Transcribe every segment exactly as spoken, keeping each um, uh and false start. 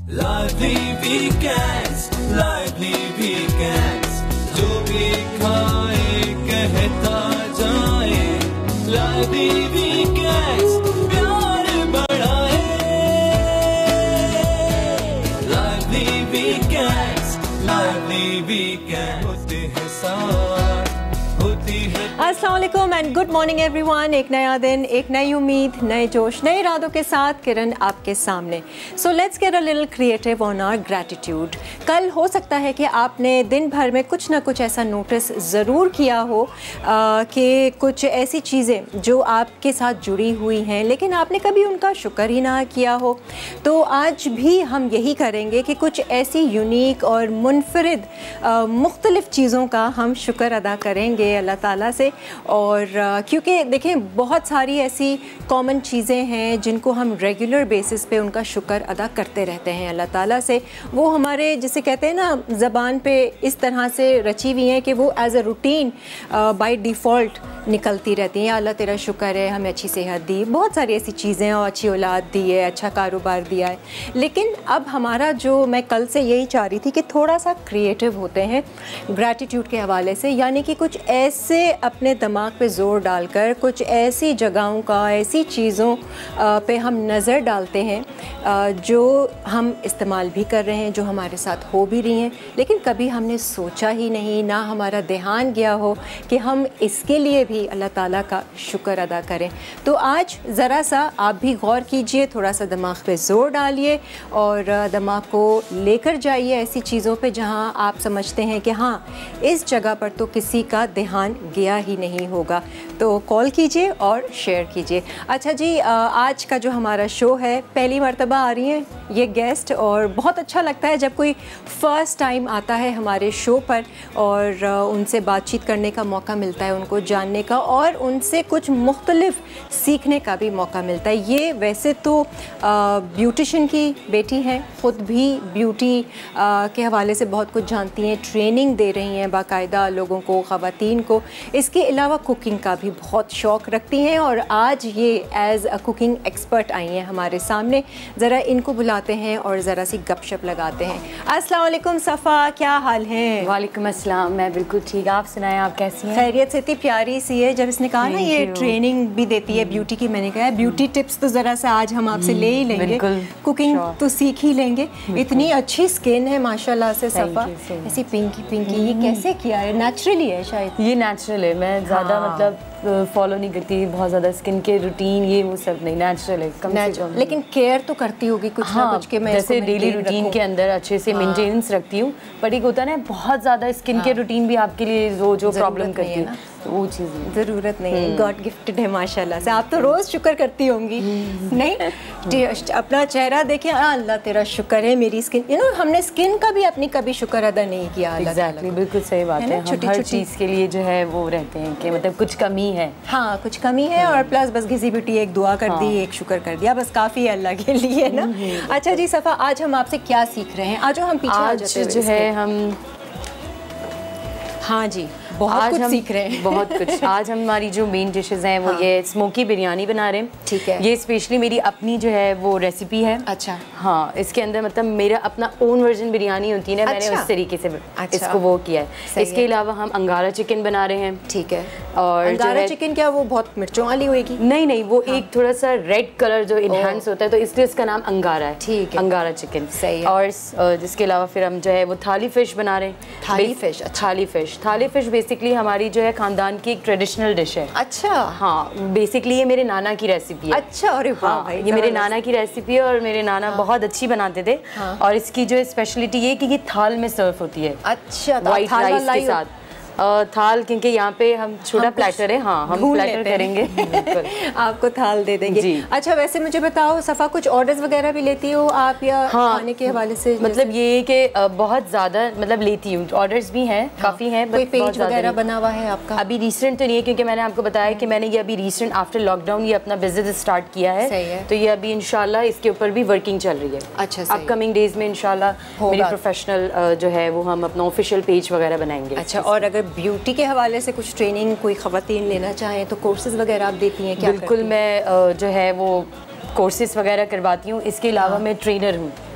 Lively weekends, lively weekends, जो भी खाए कहता जाए, lively weekends, प्यार बढ़ाए, lively weekends, lively weekends, होते हैं साथ, होती है। अस्सलाम वालेकुम एंड गुड मॉर्निंग एवरीवन। एक नया दिन, एक नई उम्मीद, नए जोश, नए इरादों के साथ किरण आपके सामने। So let's get a little creative on our gratitude. कल हो सकता है कि आपने दिन भर में कुछ ना कुछ ऐसा नोटिस ज़रूर किया हो कि कुछ ऐसी चीज़ें जो आपके साथ जुड़ी हुई हैं लेकिन आपने कभी उनका शुक्र ही ना किया हो। तो आज भी हम यही करेंगे कि कुछ ऐसी यूनिक और मुनफरिद मुख्तलिफ़ चीज़ों का हम शुक्र अदा करेंगे अल्लाह ताला से। और क्योंकि देखें बहुत सारी ऐसी कॉमन चीज़ें हैं जिनको हम रेगुलर बेसिस पे उनका शुक्र अदा करते रहते हैं अल्लाह ताला से। वो हमारे जिसे कहते हैं ना ज़बान पे इस तरह से रची हुई हैं कि वो as a routine by default निकलती रहती हैं। अल्लाह तेरा शुक्र है हमें अच्छी सेहत दी, बहुत सारी ऐसी चीज़ें और अच्छी औलाद दी है, अच्छा कारोबार दिया है। लेकिन अब हमारा जो मैं कल से यही चाह रही थी कि थोड़ा सा क्रिएटिव होते हैं ग्रैटिट्यूड के हवाले से, यानी कि कुछ ऐसे अपने दिमाग पे ज़ोर डालकर कुछ ऐसी जगहों का, ऐसी चीज़ों पे हम नज़र डालते हैं जो हम इस्तेमाल भी कर रहे हैं, जो हमारे साथ हो भी रही हैं, लेकिन कभी हमने सोचा ही नहीं, ना हमारा ध्यान गया हो कि हम इसके लिए भी अल्लाह ताला का शुक्र अदा करें। तो आज ज़रा सा आप भी गौर कीजिए, थोड़ा सा दिमाग पे ज़ोर डालिए और दिमाग को लेकर जाइए ऐसी चीज़ों पे जहाँ आप समझते हैं कि हाँ इस जगह पर तो किसी का ध्यान गया ही नहीं होगा। तो कॉल कीजिए और शेयर कीजिए। अच्छा जी, आज का जो हमारा शो है, पहली मर्तबा आ रही हैं ये गेस्ट और बहुत अच्छा लगता है जब कोई फ़र्स्ट टाइम आता है हमारे शो पर और उनसे बातचीत करने का मौका मिलता है, उनको जानने का और उनसे कुछ मुख्तलिफ सीखने का भी मौका मिलता है। ये वैसे तो ब्यूटिशन की बेटी हैं, ख़ुद भी ब्यूटी के हवाले से बहुत कुछ जानती हैं, ट्रेनिंग दे रही हैं बाकायदा लोगों को, ख़वातीन को। इसके अलावा कुकिंग का भी बहुत शौक़ रखती हैं और आज ये एज़ अ कुकिंग एक्सपर्ट आई हैं हमारे सामने। ज़रा इनको बुलाते हैं और ज़रा सी गपशप लगाते हैं। अस्सलाम वालेकुम सफ़ा, क्या हाल है? वालेकुम अस्सलाम, मैं बिल्कुल ठीक। आप सुनाएं, आप कैसी हैं? खैरियत से? इतनी प्यारी सी है। जब इसने कहा ना ये ट्रेनिंग भी देती है ब्यूटी की, मैंने कहा ब्यूटी टिप्स तो ज़रा सा आज हम आपसे ले ही लेंगे, कुकिंग तो सीख ही लेंगे। इतनी अच्छी स्किन है माशाल्लाह से सफ़ा, ऐसी पिंकी पिंकी, ये कैसे किया है? नेचुरली है शायद? ये नेचुरल है, मैं ज़्यादा मतलब फॉलो नहीं करती बहुत ज़्यादा स्किन के रूटीन, ये वो सब नहीं, नेचुरल है कम से कम। लेकिन केयर तो करती होगी कुछ हाँ, ना कुछ के मैं जैसे डेली रूटीन के अंदर अच्छे से मेंटेनेंस रखती हूँ, बट एक होता है ना बहुत ज़्यादा स्किन के रूटीन भी आपके लिए वो जो प्रॉब्लम करती है तो वो चीज़ ज़रूरत नहीं है। गॉड गिफ्टेड है माशाल्लाह से। आप तो रोज़ शुक्र करती होंगी नहीं? अपना चेहरा देखे, अल्लाह तेरा शुक्र है मेरी स्किन, यू नो हमने स्किन का भी अपनी कभी शुक्र अदा नहीं किया। एग्जैक्टली, बिल्कुल सही बात है। हम हर चीज़ के लिए जो है वो रहते हैं कि मतलब कुछ कमी है, हाँ कुछ कमी है और प्लस बस घिसी पिटी एक दुआ कर दी, एक शुक्र कर दिया, बस काफ़ी है अल्लाह के लिए ना। अच्छा जी सफ़ा, आज हम आपसे क्या सीख रहे हैं? आज हम पीछे आज जो है हम हाँ जी बहुत आज कुछ हम सीख रहे हैं बहुत कुछ। आज हमारी जो मेन डिशेस हैं वो हाँ। ये स्मोकी बिरयानी बना रहे हैं। ठीक है, ये स्पेशली मेरी अपनी जो है वो रेसिपी है। अच्छा हाँ, इसके अंदर मतलब मेरा अपना ओन वर्जन बिरयानी होती है ना, अच्छा। मैंने उस तरीके से अच्छा। इसको वो किया है। इसके अलावा हम अंगारा चिकन बना रहे हैं। ठीक है, और अंगारा चिकन क्या वो बहुत मिर्चों वाली होगी? नहीं नहीं, वो हाँ। एक थोड़ा सा रेड कलर जो इनहेंस होता है तो इसलिए इसका नाम अंगारा है। ठीक है, अंगारा चिकन सही है। और जिसके अलावा फिर हम जो है वो थाली फिश बना रहे हैं। थाली फिश? थाली फिश थाली फिश बेसिकली हमारी जो है खानदान की एक ट्रेडिशनल डिश है। अच्छा हाँ, बेसिकली ये मेरे नाना की रेसिपी है। अच्छा, अरे वाह हाँ, भाई, ये मेरे नाना की रेसिपी है और मेरे नाना हाँ। बहुत अच्छी बनाते थे। हाँ। और इसकी जो स्पेशलिटी ये कि ये थाल में सर्व होती है। अच्छा, वाइट राइस के साथ थाल, क्योंकि यहाँ पे हम छोटा प्लेटर है, हाँ हम प्लेटर करेंगे आपको थाल दे देंगे जी। अच्छा, वैसे मुझे बताओ सफ़ा, कुछ ऑर्डर्स वगैरह भी लेती हो आप या हाँ, खाने के हवाले से? मतलब ये कि बहुत ज़्यादा मतलब लेती हूँ, ऑर्डर्स भी हैं हाँ। काफ़ी हैं। कोई पेज वगैरह बना हुआ है आपका? अभी रिसेंट तो नहीं है, क्योंकि मैंने आपको बताया कि मैंने ये अभी रिसेंट आफ्टर लॉकडाउन ये अपना बिजनेस स्टार्ट किया है, है। तो ये अभी इंशाल्लाह इसके ऊपर भी वर्किंग चल रही है। अच्छा, अपकमिंग डेज में इंशाल्लाह मेरी प्रोफेशनल जो है वो हम अपना ऑफिशियल पेज वगैरह बनाएंगे। अच्छा, और अगर ब्यूटी के हवाले से कुछ ट्रेनिंग कोई ख़वातीन लेना चाहें तो कोर्सेज वगैरह आप देती हैं क्या? बिल्कुल, मैं जो है वो कोर्सेज वगैरह करवाती हूँ। इसके अलावा हाँ। मैं ट्रेनर हूँ।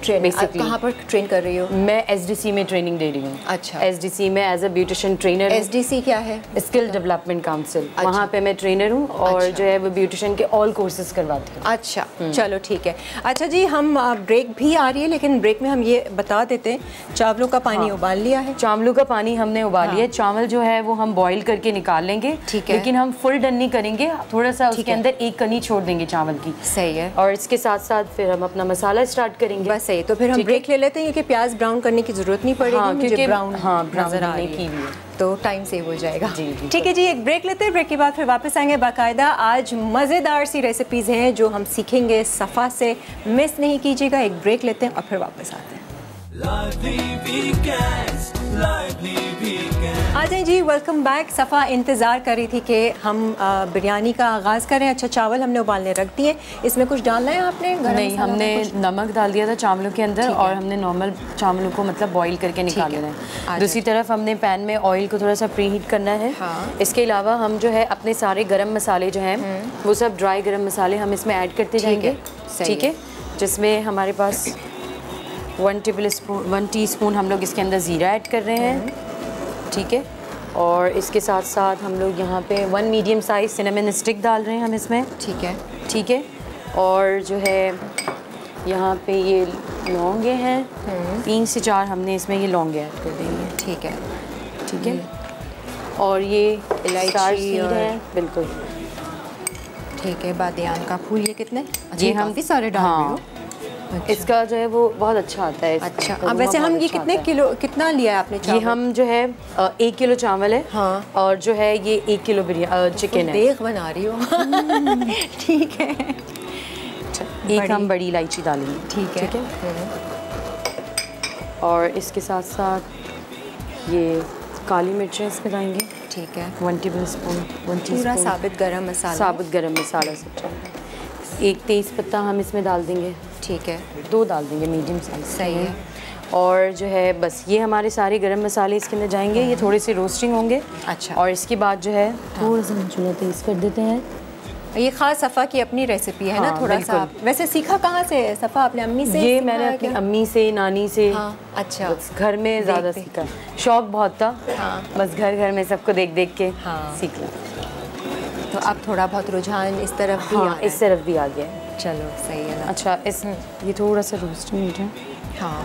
Train Basically. कहाँ पर ट्रेन कर रही हो? मैं एसडीसी में ट्रेनिंग दे रही हूँ। अच्छा। एसडीसी में as a beautician trainer. SDC क्या है? Skill development council. अच्छा। वहाँ पे मैं ट्रेनर हूँ और अच्छा। जो है वो ब्यूटिशियन के ऑल कोर्सेज करवाती हूँ। अच्छा, चलो ठीक है। अच्छा जी, हम ब्रेक भी आ रही है, लेकिन ब्रेक में हम ये बता देते हैं चावलों का पानी हाँ। उबाल लिया है। चावलों का पानी हमने उबाल हाँ। लिया। चावल जो है वो हम बॉईल करके निकाल लेंगे। ठीक है। लेकिन हम फुल डन नहीं करेंगे, थोड़ा सा उसके है। अंदर एक कनी छोड़ देंगे चावल की। सही है। और इसके साथ साथ फिर हम अपना मसाला स्टार्ट करेंगे। बस सही, तो फिर हम ठीक ब्रेक ले लेते हैं, क्योंकि प्याज ब्राउन करने की जरूरत नहीं पड़ेगी। हाँ, मुझे क्योंकि ब्राउन हाँ, ब्राउन नजर आ नहीं रही की है, हुई है। तो टाइम सेव हो जाएगा। जी, जी, ठीक है जी, एक ब्रेक लेते हैं, ब्रेक के बाद फिर वापस आएंगे बाकायदा। आज मज़ेदार सी रेसिपीज़ हैं जो हम सीखेंगे सफ़ा से, मिस नहीं कीजिएगा। एक ब्रेक लेते हैं और फिर वापस आते हैं। Lively weekends, lively weekends. आ जाए जी, वेलकम बैक। सफ़ा इंतज़ार कर रही थी कि हम आ, बिरयानी का आगाज़ करें। अच्छा, चावल हमने उबालने रख दिए, इसमें कुछ डालना है आपने? गरम नहीं, मसाला हमने का कुछ? नमक डाल दिया था चावलों के अंदर ठीक है। और हमने नॉर्मल चावलों को मतलब बॉईल करके निकाल है। लेना आ है। दूसरी तरफ हमने पैन में ऑयल को थोड़ा सा प्री हीट करना है। हाँ। इसके अलावा हम जो है अपने सारे गरम मसाले जो हैं वो सब ड्राई गरम मसाले हम इसमें ऐड करते जाएंगे। सही ठीक है, जिसमें हमारे पास one tablespoon one teaspoon हम लोग इसके अंदर ज़ीरा ऐड कर रहे हैं। ठीक है, और इसके साथ साथ हम लोग यहाँ पे one medium size cinnamon stick डाल रहे हैं हम इसमें। ठीक है। ठीक है, और जो है यहाँ पे ये लौंगे हैं, तीन से चार हमने इसमें ये लौंगे ऐड कर देंगे। ठीक है। ठीक है, और ये इलायची स्टार सीड और- है। बिल्कुल ठीक है, बादियान का फूल ये कितने? अच्छा, ये ये हम- काफ़ी सारे डाल हाँ। रही हो। अच्छा। इसका जो है वो बहुत अच्छा आता है। अच्छा, इसका अब वैसे बहुत हम ये अच्छा कितने आता है। किलो कितना लिया है आपने ये चावल? हम जो है अ, एक किलो चावल है। हाँ। और जो है ये एक किलो बिरयानी चिकन है। देख बना रही हो। ठीक है। एक बड़ी- हम बड़ी इलायची डालेंगे। ठीक है। ठीक है, और इसके साथ साथ ये काली मिर्चें इसमें डालेंगे। ठीक है। वन टेबल स्पून वन पूरा टीस्पून साबित गरम मसाला। साबुत गरम मसाला सब चाहिए। एक तेज़ पत्ता हम इसमें डाल देंगे। ठीक है। दो डाल देंगे मीडियम साइज। सही है। और जो है बस ये हमारे सारे गरम मसाले इसके अंदर जाएंगे। ये थोड़े से रोस्टिंग होंगे। अच्छा। और इसके बाद जो है थोड़ा सा चूल्हा तेज़ कर देते हैं। ये खास सफ़ा की अपनी रेसिपी है ना? हाँ, थोड़ा सा बिल्कुल। आप- वैसे सीखा कहाँ से है सफ़ा? अपने अम्मी से ये सीखा मैंने है अपनी क्या? अम्मी से, नानी से, हाँ, अच्छा। बस घर में ज़्यादा देख देख। सीखा। शौक बहुत था। हाँ। बस घर घर में सबको देख देख के हाँ। सीख लिया। तो अब थोड़ा बहुत रुझान इस तरफ भी आ हाँ, रहा है। इस तरफ भी आ गया है। चलो सही है ना। अच्छा, इस ये थोड़ा सा रोस्टिंग हो जाए। हाँ,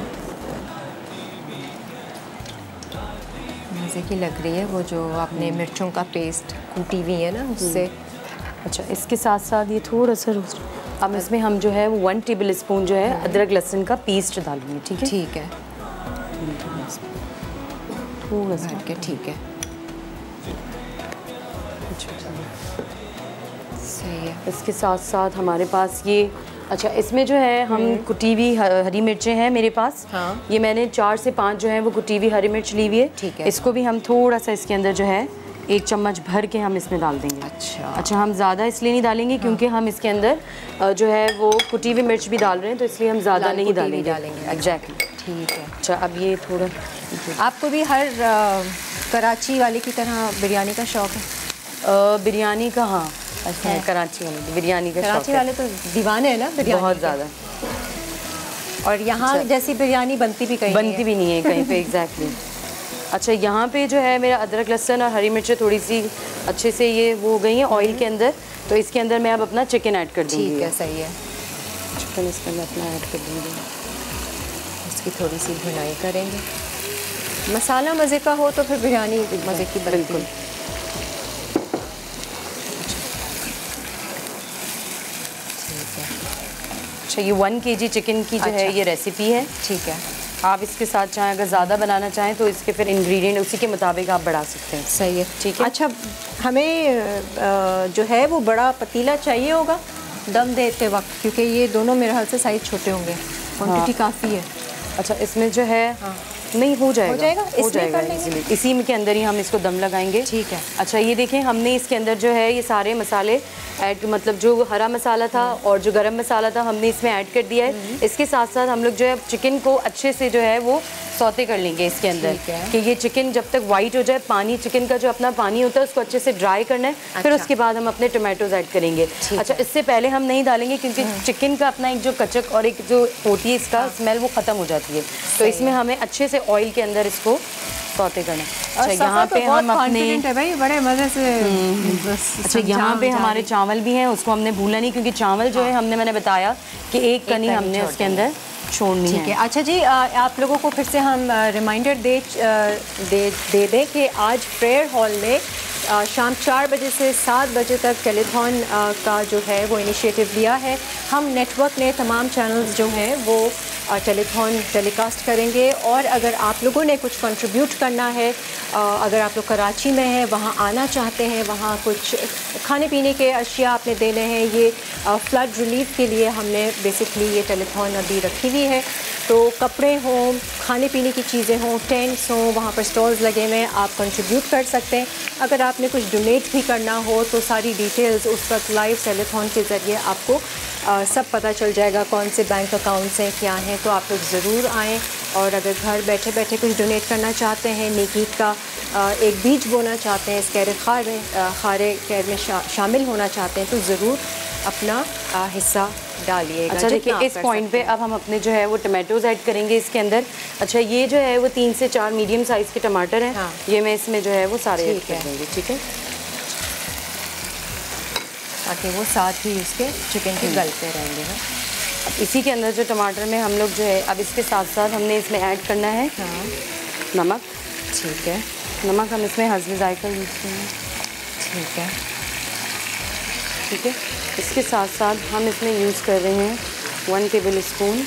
मज़े की लग रही है वो जो आपने मिर्चों का पेस्ट कूटी हुई है ना उससे। अच्छा, इसके साथ साथ ये थोड़ा सा रोस्ट। अब इसमें हम जो है वो वन टेबल स्पून जो है अदरक लहसुन का पेस्ट डालेंगे। ठीक है, ठीक है। थोड़ा सा। भर के ठीक है। सही है। इसके साथ साथ हमारे पास ये, अच्छा इसमें जो है हम कुटी हुई ह- हरी मिर्चें हैं मेरे पास। हाँ। ये मैंने चार से पाँच जो है वो कुटी हुई हरी मिर्च ली हुई है। ठीक है। इसको भी हम थोड़ा सा इसके अंदर जो है एक चम्मच भर के हम इसमें डाल देंगे। अच्छा। अच्छा, हम ज़्यादा इसलिए नहीं डालेंगे क्योंकि हम इसके अंदर अ, जो है वो कुटी हुई मिर्च भी डाल रहे हैं, तो इसलिए हम ज़्यादा लाल नहीं कुटी हुई डालेंगे। डालेंगे। एग्जैक्टली। ठीक है। अच्छा, अब ये थोड़ा आपको भी हर अ, कराची वाले की तरह बिरयानी का शौक है? अ, बिरयानी का, हाँ अच्छा है, कराची वाले की बिरयानी का शौक कराची है। वाले तो दीवाने हैं ना बिरयानी बहुत के। ज़्यादा। और यहाँ जैसी बिरयानी बनती भी कहीं बनती भी नहीं है कहीं पे। एग्जैक्टली। अच्छा, यहाँ पे जो है मेरा अदरक लहसुन और हरी मिर्चें थोड़ी सी अच्छे से ये वो हो गई हैं ऑयल के अंदर, तो इसके अंदर मैं अब अपना चिकन ऐड कर दूँगी। ठीक है, सही है। चिकन इसके अंदर अपना ऐड कर दूँगी। इसकी थोड़ी सी भुनाई करेंगे। मसाला मज़े का हो तो फिर बिरयानी मज़े की बनती बिल्कुल। है। ठीक है। अच्छा, ये वन के जी चिकन की जो है अच्छा। ये रेसिपी है। ठीक है। आप इसके साथ चाहें अगर ज़्यादा बनाना चाहें तो इसके फिर इंग्रेडिएंट उसी के मुताबिक आप बढ़ा सकते हैं। सही है। ठीक है। अच्छा, हमें अ, जो है वो बड़ा पतीला चाहिए होगा दम देते वक्त, क्योंकि ये दोनों मेरे हाल से साइज छोटे होंगे। क्वांटिटी काफ़ी है। अच्छा, इसमें जो है नहीं हो जाएगा, हो जाएगा? हो इसमें जाएगा कर लेंगे? easily। इसी में के अंदर ही हम इसको दम लगाएंगे। ठीक है। अच्छा, ये देखें हमने इसके अंदर जो है ये सारे मसाले ऐड, मतलब जो हरा मसाला था और जो गरम मसाला था हमने इसमें ऐड कर दिया है। इसके साथ साथ हम लोग जो है चिकन को अच्छे से जो है वो सौते कर लेंगे इसके अंदर, कि ये चिकन जब तक वाइट हो जाए, पानी चिकन का जो अपना पानी होता है उसको अच्छे से ड्राई करना है। अच्छा। फिर उसके बाद हम अपने टमाटोज ऐड करेंगे। अच्छा, इससे पहले हम नहीं डालेंगे क्योंकि चिकन का अपना एक जो कचक और एक जो होती है इसका स्मेल वो ख़त्म हो जाती है, तो इसमें हमें अच्छे से ऑयल के अंदर इसको सौते करना है। अच्छा, यहाँ पे हम अपने है भाई बड़े मज़े से। अच्छा, यहाँ पे हमारे चावल भी हैं, उसको हमने भूला नहीं क्योंकि चावल जो है हमने मैंने बताया कि एक कनी हमने उसके अंदर छोड़नी है। अच्छा जी, आप लोगों को फिर से हम रिमाइंडर दे दे दे दें कि आज प्रेयर हॉल में शाम चार बजे से सात बजे तक टेलीथॉन का जो है वो इनिशिएटिव लिया है। हम नेटवर्क ने तमाम चैनल्स जो हैं वो टेलीथॉन टेलीकास्ट करेंगे, और अगर आप लोगों ने कुछ कंट्रीब्यूट करना है, अगर आप लोग कराची में हैं, वहाँ आना चाहते हैं, वहाँ कुछ खाने पीने के अशिया आपने देने हैं, ये फ्लड रिलीफ के लिए हमने बेसिकली ये टेलीथॉन अभी रखी हुई है। तो कपड़े हों, खाने पीने की चीज़ें हों, टेंट्स हों, वहाँ पर स्टॉल्स लगे हुए हैं, आप कंट्रीब्यूट कर सकते हैं। अगर आपने कुछ डोनेट भी करना हो तो सारी डिटेल्स उस वक्त लाइव टेलीथॉन के ज़रिए आपको आ, सब पता चल जाएगा, कौन से बैंक अकाउंट्स हैं, क्या हैं। तो आप लोग ज़रूर आएँ, और अगर घर बैठे बैठे कुछ डोनेट करना चाहते हैं, नेकीत का आ, एक बीज बोना चाहते हैं, इस कैर खारे खारे कैर में शा, शामिल होना चाहते हैं, तो ज़रूर अपना आ, हिस्सा डालिएगा। अच्छा, देखिए इस पॉइंट पे अब हम अपने जो है वो टमाटोज ऐड करेंगे इसके अंदर। अच्छा, ये जो है वो तीन से चार मीडियम साइज़ के टमाटर हैं। हाँ। ये मैं इसमें जो है वो सारे ऐड कर दूँगी। ठीक है, ताकि वो साथ ही उसके चिकन के गलते रहेंगे ना। अब इसी के अंदर जो टमाटर में हम लोग जो है अब इसके साथ साथ हमने इसमें ऐड करना है हाँ। नमक। ठीक है, नमक हम इसमें हस्बे जायका यूज़ करेंगे। ठीक है, ठीक है। इसके साथ साथ हम इसमें यूज़ कर रहे हैं वन टेबल स्पून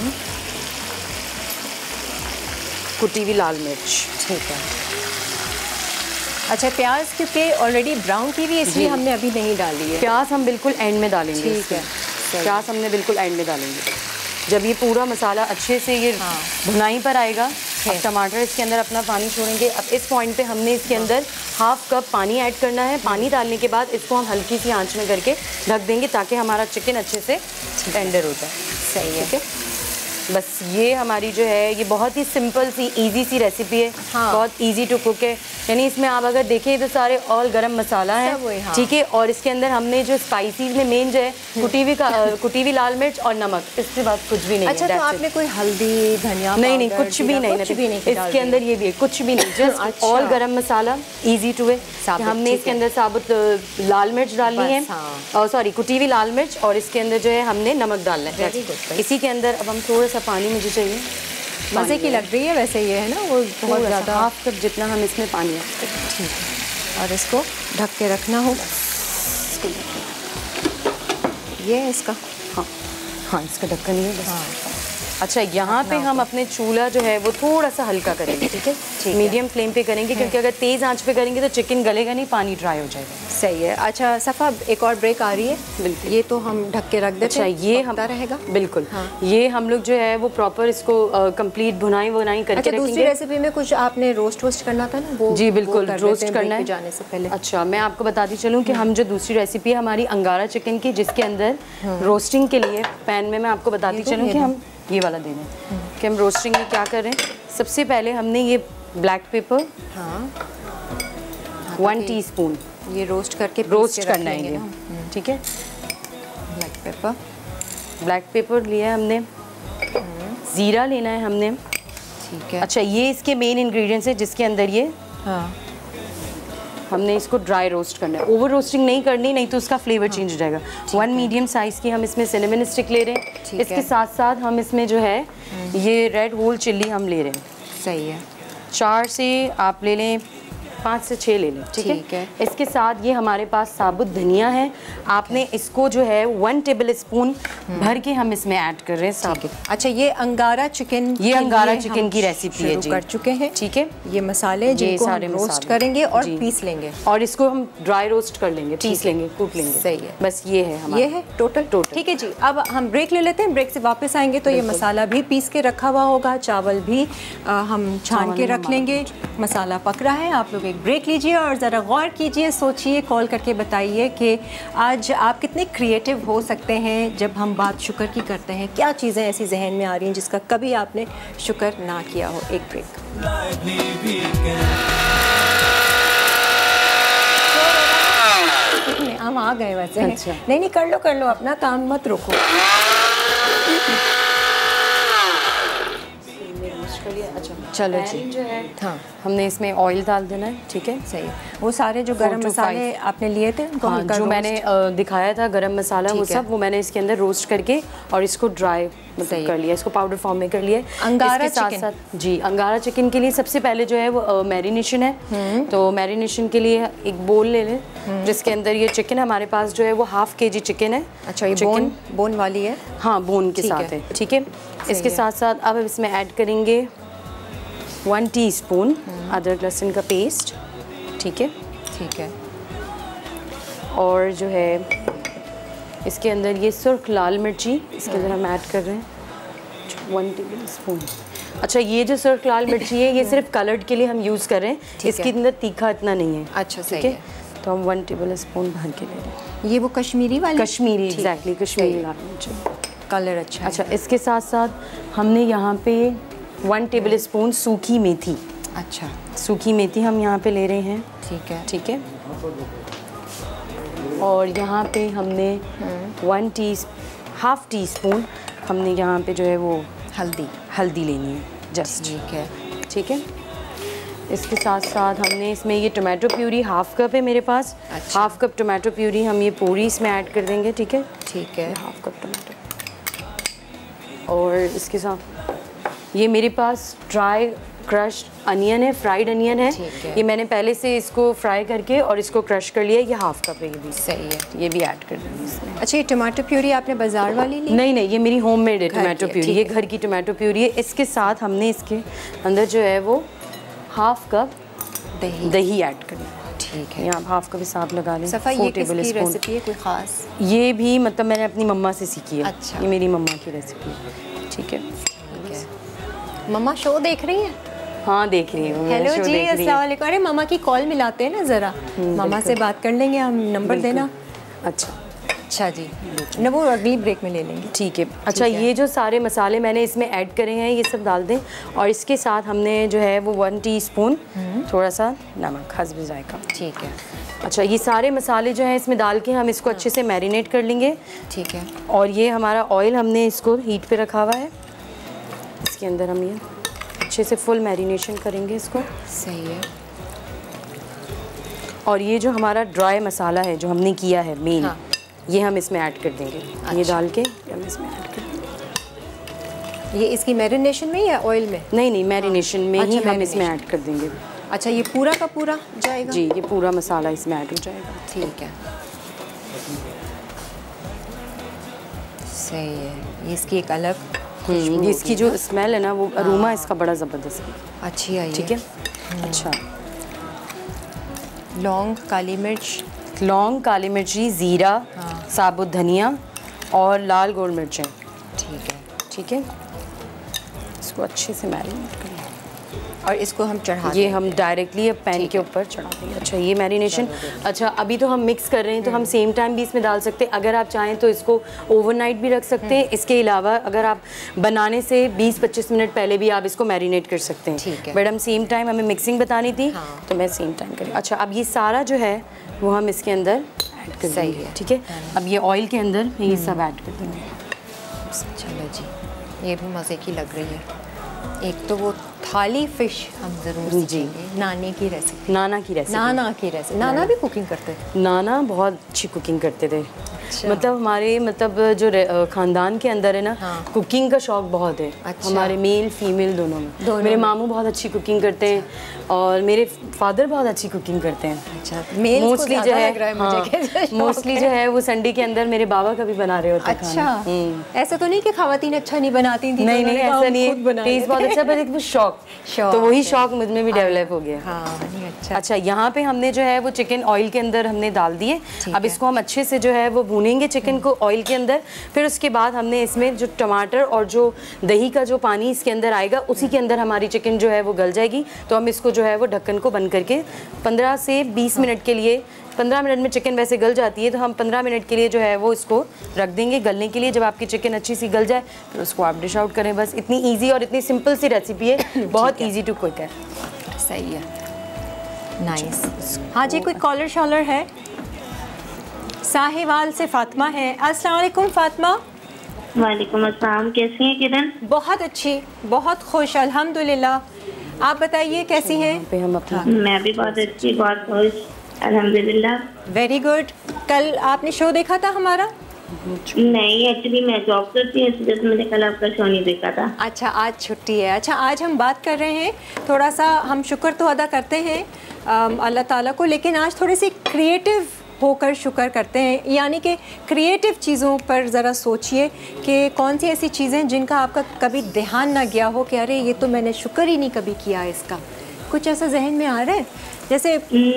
कुटी हुई लाल मिर्च। ठीक है। अच्छा, प्याज क्योंकि ऑलरेडी ब्राउन की हुई, इसलिए हमने अभी नहीं डाली है। प्याज हम बिल्कुल एंड में डालेंगे। ठीक है, प्याज हमने बिल्कुल एंड में डालेंगे जब ये पूरा मसाला अच्छे से ये हाँ। भुनाई पर आएगा। अब टमाटर इसके अंदर अपना पानी छोड़ेंगे। अब इस पॉइंट पे हमने इसके अंदर हाफ कप पानी ऐड करना है। पानी डालने के बाद इसको हम हल्की सी आंच में करके ढक देंगे ताकि हमारा चिकन अच्छे से टेंडर हो जाए। सही है। ठीक है, बस ये हमारी जो है ये बहुत ही सिंपल सी इजी सी रेसिपी है। हाँ। बहुत इजी टू कुक है, यानी इसमें आप अगर देखें तो सारे ऑल गरम मसाला है। हाँ। ठीक है, और इसके अंदर हमने जो स्पाइसीज में मेन जो है कुटी हुई का कुटी हुई लाल मिर्च और नमक, इसके बाद कुछ भी नहीं। अच्छा, तो आपने कोई हल्दी धनिया नहीं नहीं कुछ भी नहीं, कुछ भी नहीं इसके अंदर, ये भी है कुछ भी नहीं, जस्ट ऑल गरम मसाला इजी टू है। हमने इसके अंदर साबुत लाल मिर्च डालनी है, और सॉरी कुटी हुई लाल मिर्च, और इसके अंदर जो है हमने नमक डालना है। इसी के अंदर अब हम थोड़ा सा पानी मुझे चाहिए, मज़े की लग रही है वैसे ये है ना, वो बहुत ज़्यादा हाफ कप जितना हम इसमें पानी ऐड करें। ठीक है, और इसको ढक के रखना होगा। ये है इसका, हाँ हाँ इसका ढक्कन ये बस। हाँ। अच्छा, यहाँ पे हम अपने चूल्हा जो है वो थोड़ा सा हल्का करेंगे। ठीक है, मीडियम फ्लेम पे करेंगे क्योंकि अगर तेज़ आंच पे करेंगे तो चिकन गलेगा नहीं, पानी ड्राई हो जाएगा। सही है। अच्छा सफ़ा, एक और ब्रेक आ रही है। बिल्कुल, ये तो हम ढक के रख देते हैं। अच्छा, ये हम रहेगा बिल्कुल। हाँ। ये हम लोग जो है वो प्रॉपर इसको कंप्लीट भुनाई भुनाई करके अच्छा, रखेंगे। दूसरी रेसिपी में कुछ आपने रोस्ट वोस्ट करना था ना, वो जी बिल्कुल रोस्ट करना है जाने से पहले। अच्छा, मैं आपको बताती चलूँ कि हम जो दूसरी रेसिपी है हमारी अंगारा चिकन की, जिसके अंदर रोस्टिंग के लिए पैन में मैं आपको बताती चलूँ कि हम ये वाला दे दें कि हम रोस्टिंग में क्या कर रहे हैं। सबसे पहले हमने ये ब्लैक पेपर वन टीस्पून ये रोस्ट करके रोस्ट करना है ये। ठीक है, ब्लैक पेपर ब्लैक पेपर लिया है हमने, ज़ीरा लेना है हमने। ठीक है। अच्छा, ये इसके मेन इंग्रेडिएंट्स है जिसके अंदर ये हाँ हमने इसको ड्राई रोस्ट करना है, ओवर रोस्टिंग नहीं करनी, नहीं तो उसका फ्लेवर चेंज हो जाएगा। वन मीडियम साइज़ की हम इसमें सिनेमन स्टिक ले रहे हैं। इसके साथ साथ हम इसमें जो है ये रेड होल चिल्ली हम ले रहे हैं। सही है, चार से आप ले लें, पाँच से छः ले लें। ठीक है? है इसके साथ ये हमारे पास साबुत धनिया है, आपने इसको जो है वन टेबल स्पून भर के हम इसमें ऐड कर रहे हैं साबुत। अच्छा, ये अंगारा चिकन, ये अंगारा चिकन की रेसिपी है जी, कर चुके हैं। ठीक है, ये मसाले जिनको हम रोस्ट करेंगे और पीस लेंगे, और इसको हम ड्राई रोस्ट कर लेंगे, पीस लेंगे, कूट लेंगे। सही है, बस ये है हमारा, ये है टोटल टोटल ठीक है जी। अब हम ब्रेक ले लेते हैं, ब्रेक से वापस आएंगे तो ये मसाला भी पीस के रखा हुआ होगा, चावल भी आ, हम छान के रख लेंगे, मसाला पक रहा है। आप लोग एक ब्रेक लीजिए और ज़रा गौर कीजिए, सोचिए, कॉल करके बताइए कि आज आप कितने क्रिएटिव हो सकते हैं जब हम बात शुक्र की करते हैं। क्या चीज़ें ऐसी जहन में आ रही हैं जिसका कभी आपने शुक्र ना किया हो। एक ब्रेक। Lively weekend. हम आ गए वैसे। अच्छा। नहीं नहीं, कर लो कर लो, अपना काम मत रोको। चलो जी, जो है हाँ हमने इसमें ऑयल डाल देना है, ठीक है। सही है। वो सारे जो Four गरम to मसाले आपने लिए थे उनको हाँ, हल्का जो रोस्ट- मैंने अ, दिखाया था गरम मसाला, वो ठीक है। सब वो मैंने इसके अंदर रोस्ट करके और इसको ड्राई सही मतलब है। कर लिया, इसको पाउडर फॉर्म में कर लिया। अंगारा इसके साथ चिकन। साथ जी, अंगारा चिकन के लिए सबसे पहले जो है वो मैरिनेशन है। तो मैरिनेशन के लिए एक बोल ले लें जिसके अंदर ये चिकन हमारे पास जो है वो हाफ के जी चिकन है। अच्छा, ये चिकन बोन बोन वाली है। हाँ, बोन के ठीक साथ है। है, ठीक है। इसके है। साथ साथ अब हम इसमें ऐड करेंगे वन टीस्पून अदरक लहसुन का पेस्ट, ठीक है। ठीक है। और जो है इसके अंदर ये सुर्ख लाल मिर्ची इसके अंदर हम ऐड कर रहे हैं वन टेबल स्पून। अच्छा, ये जो सुर्ख लाल मिर्ची है ये सिर्फ कलर्ड के लिए हम यूज़ कर रहे हैं, इसके है। अंदर तीखा इतना नहीं है। अच्छा, ठीक सही है। तो हम वन टेबल स्पून भर के ले रहे हैं। ये वो कश्मीरी वाली कश्मीरी, ठीक। एग्जैक्टली कश्मीरी सही। लाल मिर्ची। कलर अच्छा है। अच्छा, इसके साथ साथ हमने यहाँ पे वन टेबल स्पून सूखी मेथी, अच्छा, सूखी मेथी हम यहाँ पे ले रहे हैं, ठीक है। ठीक है। और यहाँ पे हमने one tea half teaspoon हमने यहाँ पे जो है वो हल्दी। हल्दी लेनी है, जस्ट, ठीक है। ठीक है। इसके साथ साथ हमने इसमें ये टोमेटो प्यूरी हाफ कप है मेरे पास। अच्छा। हाफ कप टोमेटो प्यूरी हम ये पूरी इसमें ऐड कर देंगे, ठीक है। ठीक है। Half cup tomato. और इसके साथ ये मेरे पास ड्राई क्रश अनियन है, फ्राइड अनियन है। ठीक है। ये मैंने पहले से इसको फ्राई करके और इसको क्रश कर लिया। ये हाफ कप है, ये भी सही है। ये भी ऐड कर देंगे इसमें। अच्छा, ये टमाटो प्यूरी आपने बाजार वाली ली? नहीं नहीं, ये मेरी होममेड है घर टोमेटो की है, प्यूरी। ठीक ये है। घर की टोमेटो प्यूरी है। इसके साथ हमने इसके अंदर जो है वो हाफ कप दही। दही ऐड करना है, ठीक है। ये आप हाफ कप हिसाब लगा लें। सफ़ा, Four ये किसकी tablespoon। रेसिपी है, कोई ख़ास? ये भी मतलब मैंने अपनी मम्मा से सीखी है। अच्छा। ये मेरी मम्मा की रेसिपी है, ठीक है। ठीक है। मम्मा शो देख रही हैं? हाँ, देख रही हूँ। हेलो show जी, देख रही अस्सलाम हूँ। वालेकुम। अरे मामा की कॉल मिलाते हैं ना ज़रा, मामा से बात कर लेंगे हम। नंबर बिल्कुल। देना। अच्छा अच्छा जी, न वो अगली ब्रेक में ले लेंगे। ठीक है। अच्छा, ठीक है। ये जो सारे मसाले मैंने इसमें ऐड करे हैं ये सब डाल दें। और इसके साथ हमने जो है वो वन टीस्पून थोड़ा सा नमक हस्ब जायका। ठीक है। अच्छा, ये सारे मसाले जो हैं इसमें डाल के हम इसको अच्छे से मैरिनेट कर लेंगे। ठीक है। और ये हमारा ऑयल हमने इसको हीट पे रखा हुआ है, इसके अंदर हम ये अच्छे से फुल मैरिनेशन करेंगे इसको। सही है। और ये जो हमारा ड्राई मसाला है जो हमने किया है मेन, हाँ। ये हम इसमें ऐड कर देंगे। अच्छा। ये डाल के हम इसमें ऐड कर देंगे। ये इसकी मैरिनेशन में या ऑयल में? नहीं नहीं, मैरिनेशन में अच्छा, ही हम इसमें marination। ऐड कर देंगे। अच्छा, ये पूरा का पूरा जाएगा? जी, ये पूरा मसाला इसमें ऐड हो जाएगा। ठीक है। सही है। ये इसकी एक अलग हम्म, ये इसकी जो स्मेल है ना वो अरोमा इसका बड़ा ज़बरदस्त है, अच्छी आई ठीक है। अच्छा, लौंग, काली मिर्च, लौंग, काली मिर्ची, ज़ीरा, हाँ। साबुत धनिया और लाल गोल मिर्चें, ठीक है। ठीक है। इसको अच्छे से मैरिनेट कर लें। और इसको हम चढ़ा ये हम डायरेक्टली अब पैन के ऊपर चढ़ा देंगे। अच्छा, ये मैरिनेशन। अच्छा, अभी तो हम मिक्स कर रहे हैं तो हम सेम टाइम भी इसमें डाल सकते हैं। अगर आप चाहें तो इसको ओवरनाइट भी रख सकते हैं। इसके अलावा अगर आप बनाने से बीस पच्चीस मिनट पहले भी आप इसको मैरिनेट कर सकते हैं। ठीक है। मैडम, सेम टाइम हमें मिक्सिंग बतानी थी, हाँ। तो मैं सेम टाइम करी। अच्छा, अब ये सारा जो है वो हम इसके अंदर ऐड कर सही देंगे, है। ठीक है। अब ये ऑयल के अंदर ये सब ऐड कर देंगे। चलो जी, ये भी मज़े की लग रही है। एक तो वो थाली फिश हम ज़रूर जी। सीखेंगे। नानी की रेसिपी। नाना की रेसिपी। नाना की रेसिपी। नाना भी कुकिंग करते हैं? नाना बहुत अच्छी कुकिंग करते थे। अच्छा। मतलब हमारे मतलब जो रे- अ, खानदान के अंदर है ना, हाँ। कुकिंग का शौक बहुत है। अच्छा। हमारे मेल फीमेल दोनों में। दोनों मेरे में। मामू बहुत अच्छी कुकिंग करते हैं और मेरे फादर बहुत अच्छी कुकिंग करते हैं। अच्छा, मेल्स को मोस्टली जो ज़्यादा है, लग रहा है मुझे कि जो शौक मोस्टली है। जो है वो संडे के अंदर मेरे बाबा का भी बना रहे होते हैं अच्छा, खाना। हम्म। ऐसा तो नहीं कि खवातीन अच्छा नहीं बनाती थी? नहीं तो नहीं, उन्होंने कहा ऐसा हम नहीं खुद बना है। टेस्ट लेते बहुत हैं। अच्छा, पर एक वो शौक शौक तो वही है। शौक मुझ में भी डेवलप हो गया। हाँ, नहीं अच्छा। अच्छा, यहाँ पे हमने जो है वो चिकन ऑयल के अंदर हमने डाल दिए। ठीक अब है। इसको हम अच्छे से जो है वो भून भूनेंगे चिकन को ऑयल के अंदर। फिर उसके बाद हमने इसमें जो टमाटर और जो दही का जो पानी इसके अंदर आएगा उसी के अंदर हमारी चिकन जो है वो गल जाएगी। तो हम इसको जो है वो ढक्कन को बंद करके पंद्रह से बीस मिनट के लिए, पंद्रह मिनट में चिकन वैसे गल जाती है, तो हम पंद्रह मिनट के लिए जो है वो इसको रख देंगे गलने के लिए। जब आपकी चिकन अच्छी सी गल जाए फिर उसको आप डिश आउट करें। बस इतनी इजी और इतनी सिंपल सी रेसिपी है, बहुत इजी टू कुक है। सही है, नाइस। हाँ जी, कोई कॉलर शॉलर है? साहिवाल से फातिमा है। अस्सलाम वालेकुम फातिमा। वालेकुम अस्सलाम, कैसी हैं किरण? बहुत अच्छी, बहुत खुश, अल्हम्दुलिल्लाह। आप बताइए कैसी हैं? पे हम अपना मैं भी बहुत अच्छी, बहुत खुश, अल्हम्दुलिल्लाह। Very good. कल आपने शो देखा था हमारा? नहीं, एक्चुअली मैं जॉब करती हूँ, इसलिए तो मैंने कल आपका शो नहीं देखा था। अच्छा, आज छुट्टी है। अच्छा, आज हम बात कर रहे हैं, थोड़ा सा हम शुक्र तो अदा करते हैं अम, अल्लाह ताला को, लेकिन आज थोड़ी सी क्रिएटिव होकर शुक्र करते हैं। यानी कि क्रिएटिव चीज़ों पर ज़रा सोचिए कि कौन सी ऐसी चीज़ें जिनका आपका कभी ध्यान ना गया हो कि अरे ये तो मैंने शुक्र ही नहीं कभी किया इसका। कुछ ऐसा जहन में आ रहा है? जैसे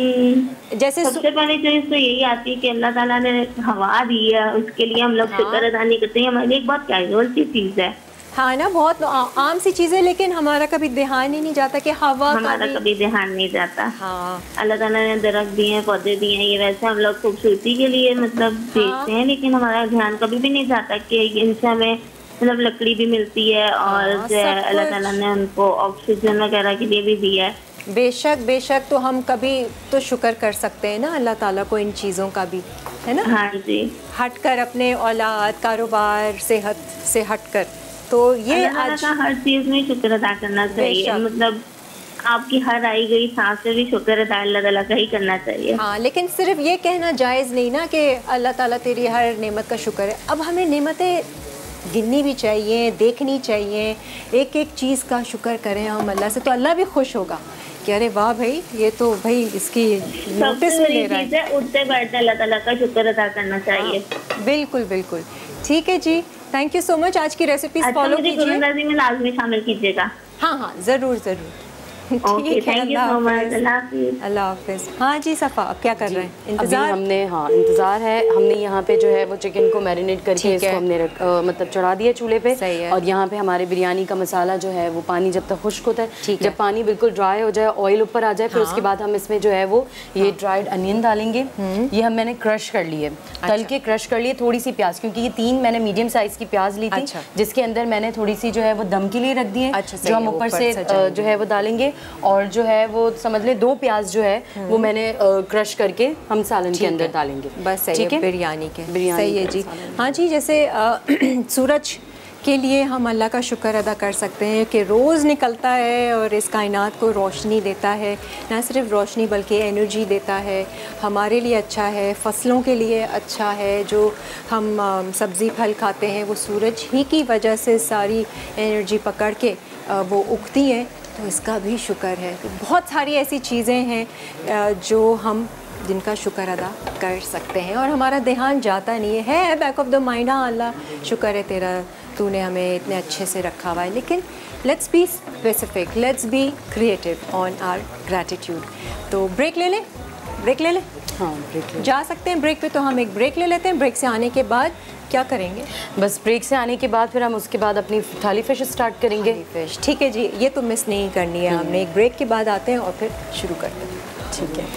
जैसे सबसे पहले चीज तो यही आती है कि अल्लाह ताला ने हवा दी है, उसके लिए हम लोग हाँ। शुक्र अदा नहीं करते हैं। हमारे लिए एक बहुत कैजुअल सी चीज है। हाँ ना, बहुत आ- आम सी चीज़ है, लेकिन हमारा कभी ध्यान ही नहीं जाता कि हवा हमारा का भी- कभी ध्यान नहीं जाता। हाँ अल्लाह ताला ने दरख्त दिए हैं, पौधे दिए हैं, ये वैसे हम लोग खूबसूरती के लिए मतलब देखते हैं, लेकिन हमारा ध्यान कभी भी नहीं जाता कि इनसे हमें मतलब लकड़ी भी मिलती है और हाँ, जो है सब अल्लाह कुछ। ताला ने उनको ऑक्सीजन वगैरह के लिए भी दिया है। बेशक बेशक, तो हम कभी तो शुक्र कर सकते हैं ना अल्लाह ताला को इन चीज़ों का भी, है ना? हाँ जी, हटकर अपने औलाद, कारोबार, सेहत से हटकर, तो ये अल्लाह ताला आज का हर चीज में शुक्र अदा करना चाहिए। बेशक। मतलब आपकी हर आई गई सांस से भी शुक्र अदा अल्लाह ताला का ही करना चाहिए। हाँ, लेकिन सिर्फ ये कहना जायज़ नहीं ना कि अल्लाह ताला तेरी हर नेमत का शुक्र है। अब हमें नेमतें गिननी भी चाहिए, देखनी चाहिए, एक एक चीज़ का शुक्र करें हम अल्लाह से, तो अल्लाह भी खुश होगा कि अरे वाह भाई, ये तो भाई इसकी नोटिस सबसे में बड़ी ले रहा चीज है। है उठते बैठते अल्लाह ताला का शुक्र अदा करना चाहिए। बिल्कुल बिल्कुल, ठीक है जी, थैंक यू सो मच। आज की रेसिपीज अच्छा, फॉलो मुझे कीजिए। गुरुदाजी में लाजमी शामिल कीजिएगा। हाँ हाँ, ज़रूर ज़रूर। ओके, ठीक है, थैंक यू अल्लाह सो मच, हाफिज़। अल्लाह हाफिज़। अल्लाह हाफिज़। हाँ जी सफ़ा, अब क्या कर रहे हैं? अभी इंतज़ार। हमने हाँ इंतज़ार है। हमने यहाँ पे जो है वो चिकन को मैरिनेट करके ठीक इसको है। हमने रख, अ, मतलब चढ़ा दिया चूल्हे पे। सही है। और यहाँ पे हमारे बिरयानी का मसाला जो है वो पानी जब तक खुश्क होता है, ठीक है। जब पानी बिल्कुल ड्राई हो जाए, ऑयल ऊपर आ जाए, फिर हाँ। उसके बाद हम इसमें जो है वो ये ड्राइड अनियन डालेंगे। ये हम मैंने क्रश कर लिए, तल के क्रश कर लिए। थोड़ी सी प्याज, क्योंकि ये तीन मैंने मीडियम साइज़ की प्याज ली थी, अच्छा। जिसके अंदर मैंने थोड़ी सी जो है वो दम के लिए रख दी है, अच्छा, सही जो हम है, ऊपर ऊपर से से अ, जाएंगे। जो है वो डालेंगे। और जो है वो समझ ले दो प्याज जो है वो मैंने क्रश करके हम सालन के ठीक अंदर है। डालेंगे। बस सही ठीक है, है, बिरयानी के बिरयानी सही है के जी। सालन। हाँ जी, जैसे अ, सूरज के लिए हम अल्लाह का शुक्र अदा कर सकते हैं कि रोज़ निकलता है और इस कायनात को रोशनी देता है। ना सिर्फ रोशनी बल्कि एनर्जी देता है, हमारे लिए अच्छा है, फसलों के लिए अच्छा है। जो हम अ, सब्ज़ी फल खाते हैं वो सूरज ही की वजह से सारी एनर्जी पकड़ के अ, वो उगती हैं, तो इसका भी शुक्र है। तो बहुत सारी ऐसी चीज़ें हैं अ, जो हम जिनका शुक्र अदा कर सकते हैं और हमारा ध्यान जाता नहीं है, है बैक ऑफ द माइंड। हाँ अल्लाह शुक्र है तेरा, तूने हमें इतने अच्छे से रखा हुआ है। लेकिन let's be specific, let's be creative on our gratitude. तो ब्रेक ले लें, ब्रेक ले लें, हाँ ब्रेक ले। जा सकते हैं ब्रेक पे। तो हम एक ब्रेक ले लेते हैं। ब्रेक से आने के बाद क्या करेंगे? बस ब्रेक से आने के बाद फिर हम उसके बाद अपनी थाली फिश स्टार्ट करेंगे। फिश, ठीक है जी, ये तो मिस नहीं करनी है हमने। एक ब्रेक के बाद आते हैं और फिर शुरू करते हैं। ठीक है।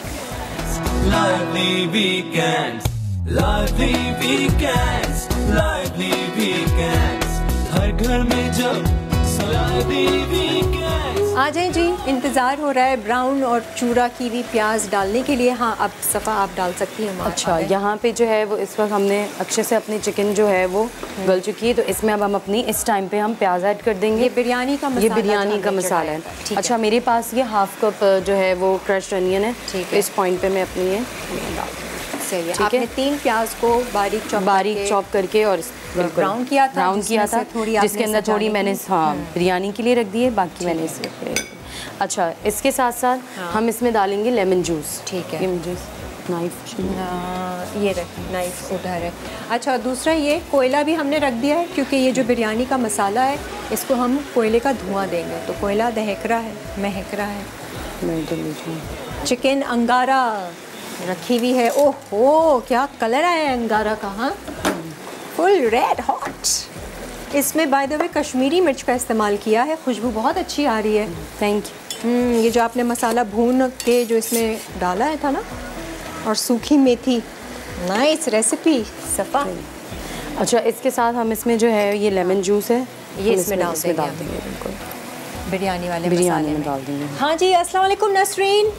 Lively weekends, lively weekends, lively weekends. हर घर में जब lively weekends. आ जाएं जी, इंतज़ार हो रहा है ब्राउन और चूरा की भी प्याज डालने के लिए। हाँ, अब सफ़ा आप डाल सकती हैं। हमारे अच्छा, यहाँ यहाँ पे जो है वो इस वक्त हमने अच्छे से अपनी चिकन जो है वो गल चुकी है, तो इसमें अब हम अपनी इस टाइम पे हम प्याज ऐड कर देंगे। ये बिरयानी का ये मसाला बिरयानी का हमने मसाला है। चढ़ाया था, ठीक है। अच्छा, मेरे पास ये हाफ कप जो है वो क्रश्ड अनियन है। ठीक है। इस पॉइंट पे मैं अपनी ये सही है। ठीक है। आपने तीन प्याज को बारीक चॉप बारीक करके चॉप करके और बिल्कुल ब्राउन किया था, ब्राउन किया जिसमें था, से थोड़ी जिसके आपने अंदर थोड़ी सजाने मैंने की। हाँ बिरयानी के लिए रख दी है, बाकी मैंने इसमें। अच्छा, इसके साथ साथ हाँ। हम इसमें डालेंगे लेमन जूस। ठीक है। लेमन जूस, नाइफ हाँ, ये रख, नाइफ उधर है। अच्छा, दूसरा ये कोयला भी हमने रख दिया है, क्योंकि ये जो बिरयानी का मसाला है इसको हम कोयले का धुआं देंगे, तो कोयला दहक रहा है, महक रहा है। मैं तो लीजिए। चिकन अंगारा रखी हुई है। ओहो क्या कलर आया है अंगारा का, हाँ फुल रेड हॉट। इसमें बाय द वे कश्मीरी मिर्च का इस्तेमाल किया है, खुशबू बहुत अच्छी आ रही है। Thank you. ये जो आपने मसाला भून के जो इसमें डाला है था ना, और सूखी मेथी, नाइस रेसिपी सफ़ा। अच्छा इसके साथ हम इसमें जो है ये लेमन जूस है, ये इसमें डाल इसमें डाल देंगे। देंगे बिल्कुल बिरयानी वाले बिरयानी मसाले में डाल देंगे। हाँ जी, अस्सलाम वालेकुम नसरीन।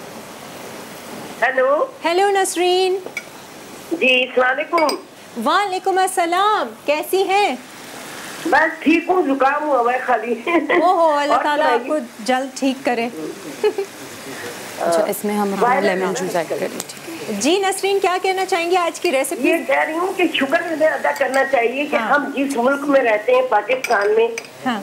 Hello hello Nasreen. जी, अस्सलाम वालेकुम। वालेकुम अस्सलाम, कैसी हैं? बस ठीक हूँ, जुकाम हुआ है खाली। ओहो अल्लाह और ताला सुनाइए। आपको जल्द ठीक करे। अच्छा इसमें हम वायरल लेमन है। जूस ऐड कर लेंगे। जी नसरीन, क्या कहना चाहेंगे आज की रेसिपी? ये कह रही हूँ कि शुक्र हमें अदा करना चाहिए कि हाँ। हम जिस मुल्क में रहते हैं पाकिस्तान में, हाँ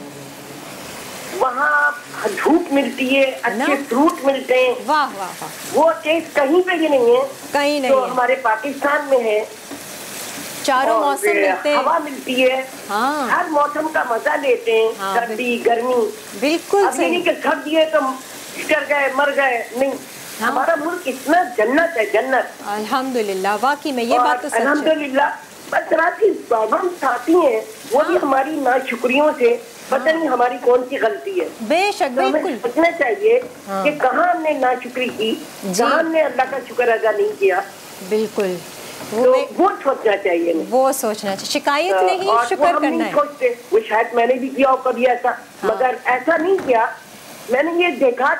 वहाँ धूप मिलती है, अच्छे ना? फ्रूट मिलते हैं। वाह वाह वाह, वो टेस्ट कहीं पे भी नहीं है कहीं नहीं तो है। हमारे पाकिस्तान में है। चारों और मौसम मिलते हैं। हवा मिलती है, हाँ हर मौसम का मजा लेते हैं। हाँ, सर्दी गर्मी, बिल्कुल अब ये सही। नहीं कि सर्दी है तो कर गए मर गए, नहीं। हाँ। हमारा मुल्क इतना जन्नत है, जन्नत। अल्हम्दुलिल्लाह, वाकई में ये बात तो सच है। अल्हम्दुलिल्लाह। बस रात की प्रॉब्लम्स आती हैं, वो भी हाँ। हमारी नाशुक्रियों से, पता नहीं हमारी कौन सी गलती है। बेशक तो हमें बिल्कुल। सोचना चाहिए हाँ। कि कहाँ हमने नाशुक्री की, कहाँ हमने अल्लाह का शुक्र अदा नहीं किया, बिल्कुल वो तो मैं- वो सोचना चाहिए हमें। वो सोचना चाहिए, शिकायत और नहीं वो शुक्र हम करना नहीं है। सोचते, वो शायद मैंने भी किया हो कभी ऐसा, हाँ। मगर ऐसा नहीं किया। मैंने ये देखा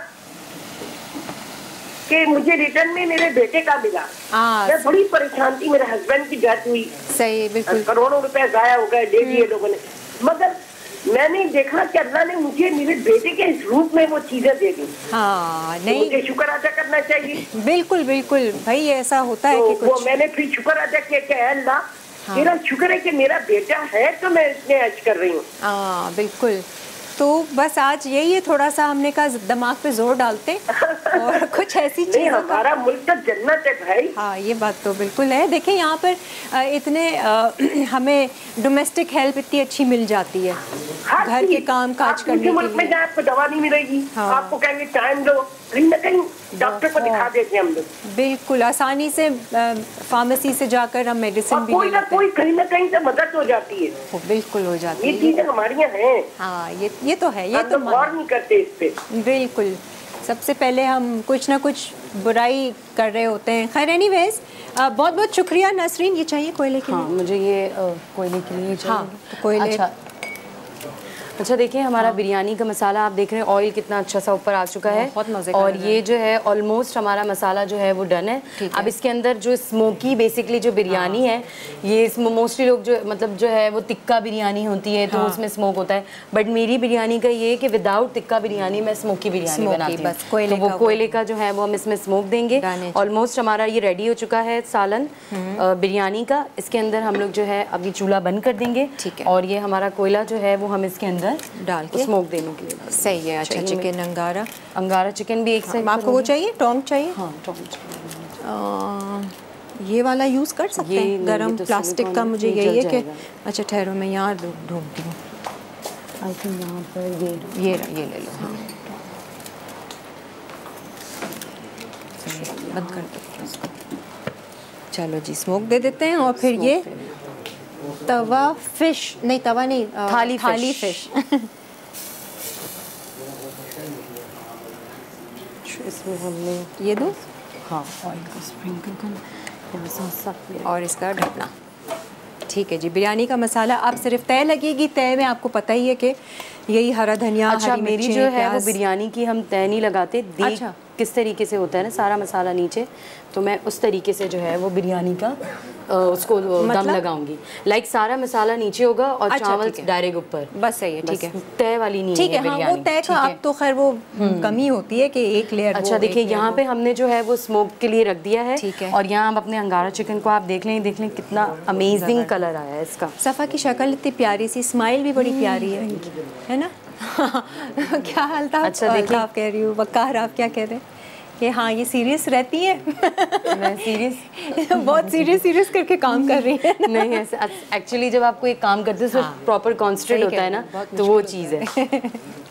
कि मुझे रिटर्न में मेरे बेटे का मिला। हाँ मैं बड़ी परेशान थी, मेरे हस्बैंड की डेथ हुई, सही बिल्कुल। करोड़ों रुपए जाया हो गए, ले लिए लोगों ने, मगर मैंने देखा कि अल्लाह ने मुझे मेरे बेटे के इस रूप में वो चीजें दे दी। हाँ तो नहीं मुझे शुक्र अदा करना चाहिए। बिल्कुल बिल्कुल भाई, ऐसा होता है तो कि वो कुछ मैंने फिर शुक्र अदा किया कि ऐ अल्लाह, हाँ। तेरा शुक्र है कि मेरा बेटा है तो मैं इसमें ऐश कर रही हूँ। हाँ बिल्कुल। तो बस आज यही है, थोड़ा सा हमने कहा दिमाग पे जोर डालते और कुछ ऐसी नहीं, चीज़ों का। हमारा मुल्क तो जन्नत है भाई। हाँ ये बात तो बिल्कुल है। देखिए यहाँ पर अ, इतने अ, हमें डोमेस्टिक हेल्प इतनी अच्छी मिल जाती है हर घर के चीज। काम काज आप करने दूसरे मुल्क के में लिए। जाए आपको दवा नहीं मिलेगी, हाँ। आपको कहेंगे टाइम दो, कहीं ना कहीं डॉक्टर को दिखा देते हैं हम लोग। बिल्कुल आसानी से फार्मेसी से जाकर हम मेडिसिन और भी कोई ले ना लेते कोई कहीं ना कहीं से मदद हो जाती है। हैं। बिल्कुल हो जाती ये है। चीजें हमारी यहाँ हैं, हाँ ये ये तो है, ये हम तो लोग गौर नहीं करते इस पे। बिल्कुल। सबसे पहले हम कुछ ना कुछ बुराई कर रहे होते हैं। खैर एनीवेज, बहुत बहुत शुक्रिया नसरीन। ये चाहिए कोयले के हाँ लिए? मुझे ये अ, कोयले के लिए चाहिए। हाँ, तो कोयले- अच्छा अच्छा देखिए हमारा बिरयानी का मसाला आप देख रहे हैं, ऑयल कितना अच्छा सा ऊपर आ चुका है बहुत मज़े का और लग रहा ये जो है ऑलमोस्ट हमारा मसाला जो है वो डन है। ठीक अब है। इसके अंदर जो स्मोकी बेसिकली जो बिरयानी है, ये मोस्टली लोग जो मतलब जो है वो टिक्का बिरयानी होती है तो हाँ। उसमें स्मोक होता है, बट मेरी बिरयानी का ये है कि विदाउट टिक्का बिरयानी मैं स्मोकी बिरयानी स्मोकी, बनाती हूँ। बस कोयले तो वो का वो। कोयले का जो है वो हम इसमें स्मोक देंगे। दाने। ऑलमोस्ट हमारा ये रेडी हो चुका है सालन अ, बिरयानी का। इसके अंदर हम लोग जो है अभी चूल्हा बंद कर देंगे। ठीक है। और ये हमारा कोयला जो है वो हम इसके अंदर डाल के स्मोक देने के लिए। सही है। अच्छा चाहिए चिकन अंगारा। अंगारा चिकन भी एक साइड आपको वो चाहिए, टोंग चाहिए? हाँ टोंग। अ, ये वाला यूज़ कर सकते ये हैं नहीं, गरम ये तो प्लास्टिक सिलिकॉन का। है, मुझे ये यही है जल कि जाएगा। अच्छा ठहरो मैं यहाँ ढूंढती हूँ। आई थिंक यहाँ पर ये ये ये ले लो। हाँ चलिए, बंद कर दो इसको। चलो जी स्मोक दे देते हैं। और फिर ये तवा फिश, नहीं तवा नहीं, अ, थाली थाली फिश। फिश। इसमें हमने ये दो हाँ ऑयल को स्प्रिंकल करना और साथ साथ में और इसका ढकना। ठीक है जी। बिरयानी का मसाला आप सिर्फ तय लगेगी, तय में आपको पता ही है कि यही हरा धनिया, अच्छा हरी मेरी मिर्चें, जो है वो प्याज। बिरयानी की हम तय नहीं लगाते, देख अच्छा। किस तरीके से होता है ना सारा मसाला नीचे, तो मैं उस तरीके से जो है वो बिरयानी का अ, उसको दम मतलब? लगाऊंगी। लाइक सारा मसाला नीचे होगा और अच्छा, चावल ठीक है। डायरेक्ट ऊपर। बस सही है। ठीक है बस तय वाली नहीं ठीक है है। हाँ वो बिरयानी, तय ठीक का है? अब तो खैर वो कमी होती है कि एक लेयर। अच्छा देखिए यहाँ पे हमने जो है वो स्मोक के लिए रख दिया है। ठीक है। और यहाँ हम अपने अंगारा चिकन को आप देख लें, देख लें कितना अमेजिंग कलर आया है इसका। सफ़ा की शक्ल इतनी प्यारी सी, स्माइल भी बड़ी प्यारी है, है ना? क्या हाल था? अच्छा, देखिए। आप कह रही हूँ वकार, आप क्या कह रहे हैं कि हाँ ये सीरियस रहती है? मैं सीरियस बहुत सीरियस सीरियस करके काम कर रही है। नहीं ऐसे एक्चुअली जब आपको एक काम करते हैं हाँ। प्रॉपर कॉन्सेंट्रेट सही होता कह है रही ना, हैं, बहुत तो वो मुश्किल चीज़ है।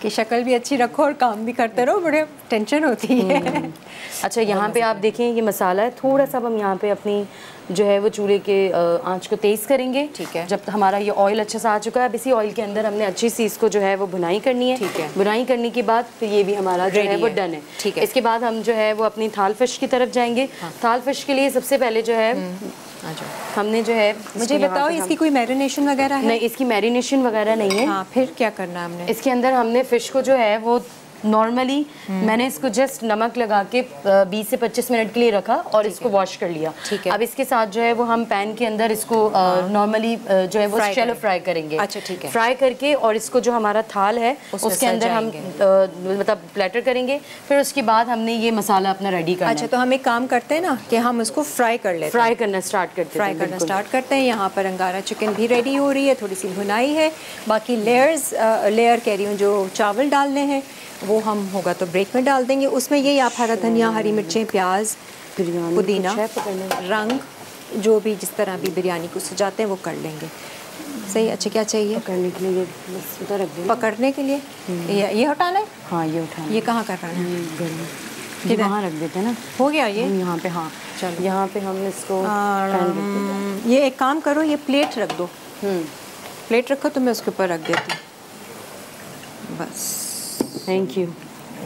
कि शक्ल भी अच्छी रखो और काम भी करते रहो, बड़े टेंशन होती है। अच्छा यहाँ पे आप देखें ये मसाला है, थोड़ा सा हम यहाँ पे अपनी जो है वो चूल्हे के आंच को तेज़ करेंगे। ठीक है। जब हमारा ये ऑयल अच्छे से आ चुका है, अब इसी ऑयल के अंदर हमने अच्छी सी इसको जो है वो भुनाई करनी है। ठीक है। भुनाई करने के बाद फिर ये भी हमारा जो है वो डन है। ठीक है। इसके बाद हम जो है वो अपनी थाल फिश की तरफ जाएंगे। थाल फिश के लिए सबसे पहले जो है हमने जो है, मुझे बताओ इसकी कोई मैरिनेशन वगैरह है? नहीं, इसकी मैरिनेशन वगैरह नहीं है। हाँ, फिर क्या करना है हमने? इसके अंदर हमने फ़िश को जो है वो नॉर्मली मैंने इसको जस्ट नमक लगा के बीस से पच्चीस मिनट के लिए रखा और इसको वॉश कर लिया। ठीक है। अब इसके साथ जो है वो हम पैन के अंदर इसको नॉर्मली जो है वो शैलो फ्राई करेंगे। अच्छा, ठीक है। फ्राई करके और इसको जो हमारा थाल है उसके अंदर हम मतलब प्लेटर करेंगे। फिर उसके बाद हमने ये मसाला अपना रेडी करना है। अच्छा, तो हम एक काम करते हैं ना कि हम उसको फ्राई कर लेते हैं। फ्राई करना स्टार्ट करते हैं। फ्राई करना स्टार्ट करते हैं। यहाँ पर अंगारा चिकन भी रेडी हो रही है, थोड़ी सी भुनाई है, बाकी लेयर्स लेयर कह रही हूँ जो चावल डालने हैं वो हम होगा तो ब्रेक में डाल देंगे। उसमें ये आप हरा धनिया, हरी मिर्चें, प्याज, पुदीना, रंग, जो भी जिस तरह भी बिरयानी को सजाते हैं वो कर लेंगे। सही। अच्छा, क्या चाहिए पकड़ने के लिए? बस उधर रख दें। पकड़ने के लिए ये ये हटाना है? हाँ, ये उठाना। ये कहाँ कर रहा है? ये वहाँ रख देते हैं ना। हो गया ये यहाँ पे? हाँ चलो, यहाँ पे हम इसको ये एक काम करो, ये प्लेट रख दो। प्लेट रखो तो मैं उसके ऊपर रख देती हूँ। बस, थैंक यू।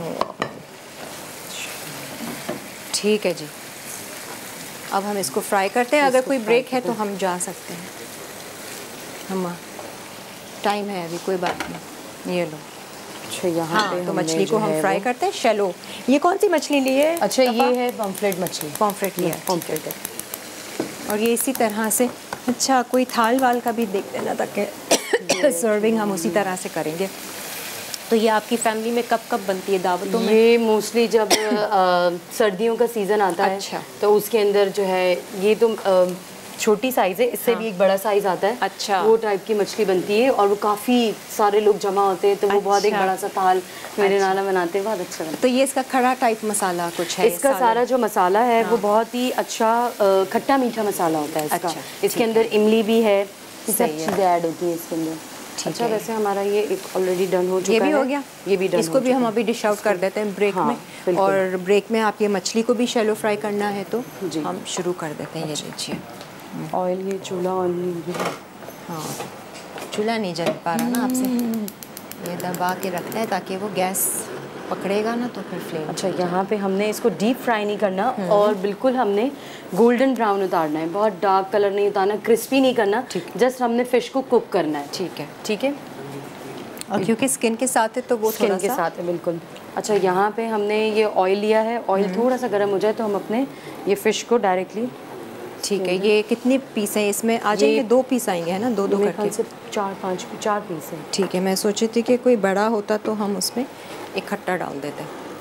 ठीक है जी। अब हम इसको फ्राई करते हैं। अगर कोई ब्रेक है तो हम जा सकते हैं। हम टाइम है अभी, कोई बात नहीं। ये लो। अच्छा, यहाँ हाँ, पे तो मछली को हम फ्राई करते हैं। शैलो। ये कौन सी मछली ली है? अच्छा, ये है पॉम्फ्रेट मछली। पॉम्फ्रेट लिया है। पॉम्फ्रेट है। और ये इसी तरह से, अच्छा कोई थाल वाल का भी देख लेना ताकि सर्विंग हम उसी तरह से करेंगे। तो ये आपकी फैमिली में कब कब बनती है दावतों में? ये मोस्टली जब आ, सर्दियों का सीज़न आता है। अच्छा। तो उसके अंदर जो है ये तो आ, छोटी साइज़ है, इससे हाँ। भी एक बड़ा साइज़ आता है। अच्छा। वो टाइप की मछली बनती है और वो काफ़ी सारे लोग जमा होते हैं, तो वो अच्छा। बहुत एक बड़ा सा थाल मेरे अच्छा। नाना बनाते हैं, बहुत अच्छा बनता है। तो ये इसका खड़ा टाइप मसाला कुछ है? इसका सारा जो मसाला है हाँ। वो बहुत ही अच्छा खट्टा मीठा मसाला होता है इसका। अच्छा, इसके अंदर इमली भी है, सब सही है। चीज़ें ऐड होती हैं इसके अंदर। अच्छा, है। वैसे हमारा ये एक ऑलरेडी डन हो चुका है। ये भी हो गया? ये भी डन इसको हो भी हम चुका अभी डिश आउट कर देते हैं ब्रेक हाँ, में। बिल्कुल। और ब्रेक में आप ये मछली को भी शैलो फ्राई करना है तो जी। हम शुरू कर देते हैं। ये लीजिए। ऑयल, ये चूल्हा ऑन नहीं है। हाँ, चूल्हा नहीं जल पा रहा ना आपसे, ये दबा के रखना है ताकि वो गैस पकड़ेगा ना तो फिर फ्लेम। अच्छा, यहाँ पे हमने इसको डीप फ्राई नहीं करना और बिल्कुल हमने गोल्डन ब्राउन उतारना है, बहुत डार्क कलर नहीं उतारना, क्रिस्पी नहीं करना, जस्ट हमने फिश को कुक करना है। ठीक है। ठीक है। और क्योंकि स्किन के साथ है तो वो स्किन थोड़ा के सा साथ है, बिल्कुल। अच्छा, यहाँ पे हमने ये ऑयल लिया है, ऑयल थोड़ा सा गर्म हो जाए तो हम अपने ये फ़िश को डायरेक्टली। ठीक है। ये कितने पीस हैं इसमें? आ जाएंगे? दो पीस आएंगे है ना? दो दो करके से चार पाँच चार पीस है। ठीक है। मैं सोची थी कि कोई बड़ा होता तो हम उसमें इकट्ठा डाल देते।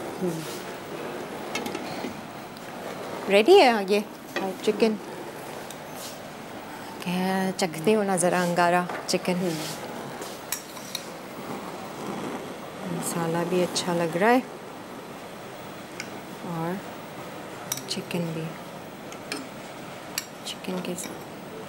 रेडी है ये चिकन? क्या चखती हो ना ज़रा अंगारा चिकन। मसाला भी अच्छा लग रहा है और चिकन भी, चिकन के साथ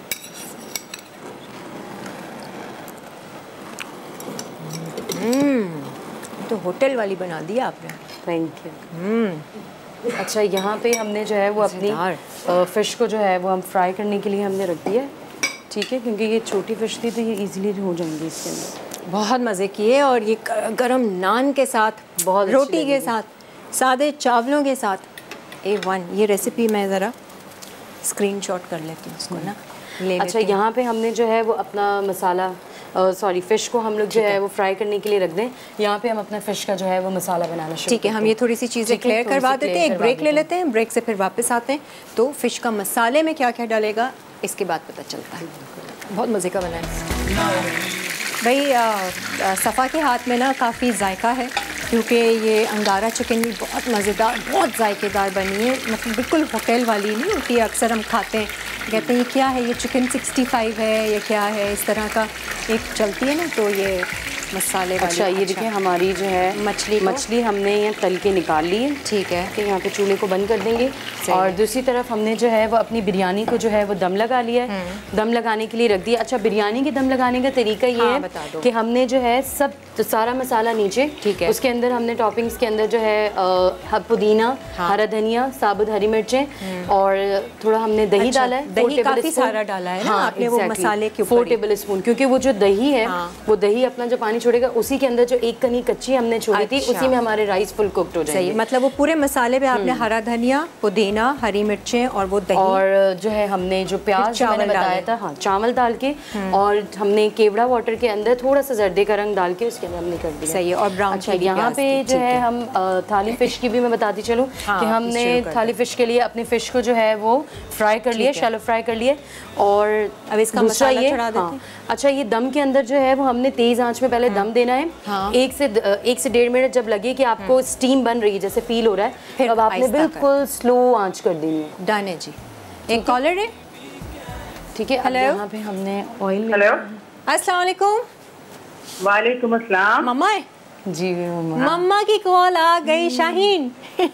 तो होटल वाली बना दी आपने। Thank you. अच्छा, यहाँ पे हमने जो है वो अपनी फ़िश को जो है वो हम फ्राई करने के लिए हमने रख दिया है। ठीक है, क्योंकि ये छोटी फ़िश थी तो ये इजीली हो जाएंगी इसके अंदर। बहुत मज़े किए और ये गरम नान के साथ, बहुत रोटी के साथ, सादे चावलों के साथ ए वन। ये रेसिपी मैं ज़रा स्क्रीनशॉट कर लेती हूँ उसको ना ले। अच्छा, यहाँ पे हमने जो है वो अपना मसाला, सॉरी फ़िश को हम लोग जो है वो फ्राई करने के लिए रख दें। यहाँ पे हम अपना फ़िश का जो है वो मसाला बनाना शुरू। ठीक है, हम ये थोड़ी सी चीज़ें क्लियर करवा देते हैं, एक ब्रेक ले लेते हैं, ब्रेक से फिर वापस आते हैं। तो फ़िश का मसाले में क्या क्या डालेगा इसके बाद पता चलता है। बहुत मज़े का बना है भाई। आ, आ, सफ़ा के हाथ में ना काफ़ी जायका है क्योंकि ये अंगारा चिकन भी बहुत मज़ेदार, बहुत जायकेदार बनी है। मतलब बिल्कुल होटल वाली नहीं होती है, अक्सर हम खाते हैं, कहते हैं ये क्या है, ये चिकन सिक्सटी फाइव है, ये क्या है, इस तरह का एक चलती है ना। तो ये मसाले वाली। अच्छा ये देखिए हमारी जो है मछली मछली हमने ये तल के निकाल ली है। ठीक है, कि यहाँ पे चूल्हे को बंद कर देंगे और दूसरी तरफ हमने जो है वो अपनी बिरयानी को जो है वो दम लगा लिया है, दम लगाने के लिए रख दिया। अच्छा बिरयानी के दम लगाने का तरीका ये हाँ, है बता दो। कि हमने जो है सब तो सारा मसाला नीचे, ठीक है, उसके अंदर हमने टॉपिंग्स के अंदर जो है आ, पुदीना, हाँ, हरा धनिया, साबुत हरी मिर्चें और थोड़ा हमने दही अच्छा, डाला है। दही काफी सारा डाला है ना हाँ, आपने वो मसाले के ऊपर। फोर टेबल स्पून, क्योंकि वो जो दही है हाँ, वो दही अपना जो पानी छोड़ेगा उसी के अंदर जो एक कनी कच्ची हमने छोड़ी थी अच्छा, उसी में हमारे राइस फुल कुक्ड हो जाएंगे। सही, मतलब वो पूरे मसाले में आपने हरा धनिया, पुदीना, हरी मिर्चें और वो दही और जो है हमने जो प्याज मैंने बताया था, हाँ चावल डाल के और हमने केवड़ा वाटर के अंदर थोड़ा सा जर्दे का रंग डाल के उसके अंदर हमने कर दिया। सही है। और ब्राउन अच्छा यहाँ पे जो है हम थाली फिश की भी मैं बताती चलूँ कि हमने थाली फिश के लिए अपने फिश को जो है वो फ्राई कर लिया, शैलो फ्राई कर लिए। और अब इसका मसाला चढ़ा देते हैं। अच्छा ये दम के अंदर जो है वो हमने तेज आंच में पहले दम देना है। हाँ। एक से एक से डेढ़ मिनट जब लगे कि आपको स्टीम बन रही है जैसे फील हो रहा है, फिर अब आपने बिल्कुल स्लो आंच कर देनी है। डन है जी। एक कॉलर है, ठीक है। हेलो, यहाँ पे हमने ऑयल। हेलो, अस्सलाम वालेकुम। वालेकुम अस्सलाम। मम्मा जी मम्मा, मम्मा की कॉल आ गई। शाहीन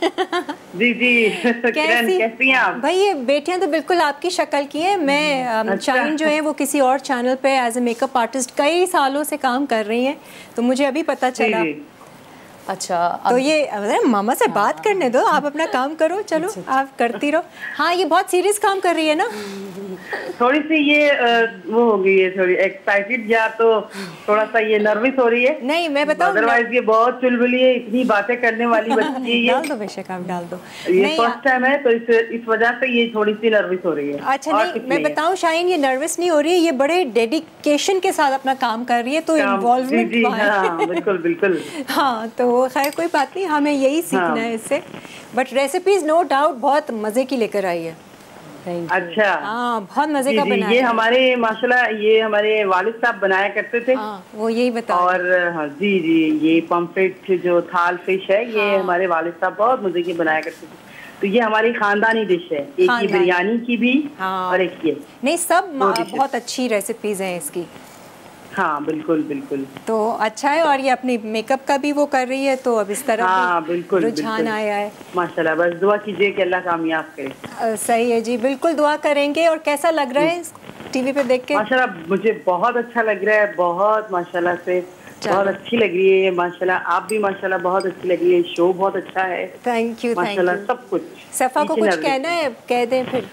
जी जी कैसी कैसी हैं आप? भाई ये बेटियां तो बिल्कुल आपकी शक्ल की है। मैं अच्छा। शाहीन जो है वो किसी और चैनल पे एज ए मेकअप आर्टिस्ट कई सालों से काम कर रही हैं, तो मुझे अभी पता चला। जी, जी। अच्छा तो ये अरे मामा से बात करने दो, आप अपना काम करो, चलो आप करती रहो। हाँ ये बहुत सीरियस काम कर रही है ना। थोड़ी सी ये आ, वो हो गई है, थोड़ी एक्साइटेड या तो थोड़ा सा ये नर्वस हो रही है। नहीं मैं बताऊँ, अदरवाइज ये बहुत चुलबुली है, इतनी बातें करने वाली बच्ची है। डाल दो बेशक, आप डाल दो। ये फर्स्ट टाइम है तो इस इस वजह से ये थोड़ी सी नर्वस हो रही है। अच्छा नहीं मैं बताऊँ शाहीन, ये नर्वस नहीं हो रही है, ये बड़े डेडिकेशन के साथ अपना काम कर रही है, तो इन्वॉल्वमेंट बिल्कुल बिल्कुल। हाँ तो खैर कोई बात नहीं, हमें यही सीखना है इससे। बट रेसिपीज नो डाउट बहुत मजे की लेकर आई है। अच्छा हाँ बहुत मजे का बनाया। ये हमारे माशाल्लाह ये हमारे वालिद साहब बनाया करते थे। हाँ, वो यही बता। और हाँ जी जी ये पम्फ्रेट जो थाल फिश है ये हाँ। हमारे वालिद साहब बहुत मजे की बनाया करते थे। तो ये हमारी खानदानी डिश है, एक ही बिरयानी की भी हाँ। और एक ये नहीं सब बहुत अच्छी रेसिपीज हैं इसकी। हाँ बिल्कुल बिल्कुल। तो अच्छा है, और ये अपनी मेकअप का भी वो कर रही है, तो अब इस तरह हाँ, बिल्कुल रुझान आया है माशाल्लाह। बस दुआ कीजिए कि अल्लाह कामयाब करे। आ, सही है जी, बिल्कुल दुआ करेंगे। और कैसा लग रहा है टीवी पे देख के? माशाल्लाह मुझे बहुत अच्छा लग रहा है, बहुत माशाल्लाह से बहुत अच्छी लग रही है माशाल्लाह। आप भी माशाल्लाह बहुत अच्छी लग रही है, शो बहुत अच्छा है। थैंक यू माशाल्लाह सब कुछ। सफ़ा को कुछ कहना है कह दें फिर।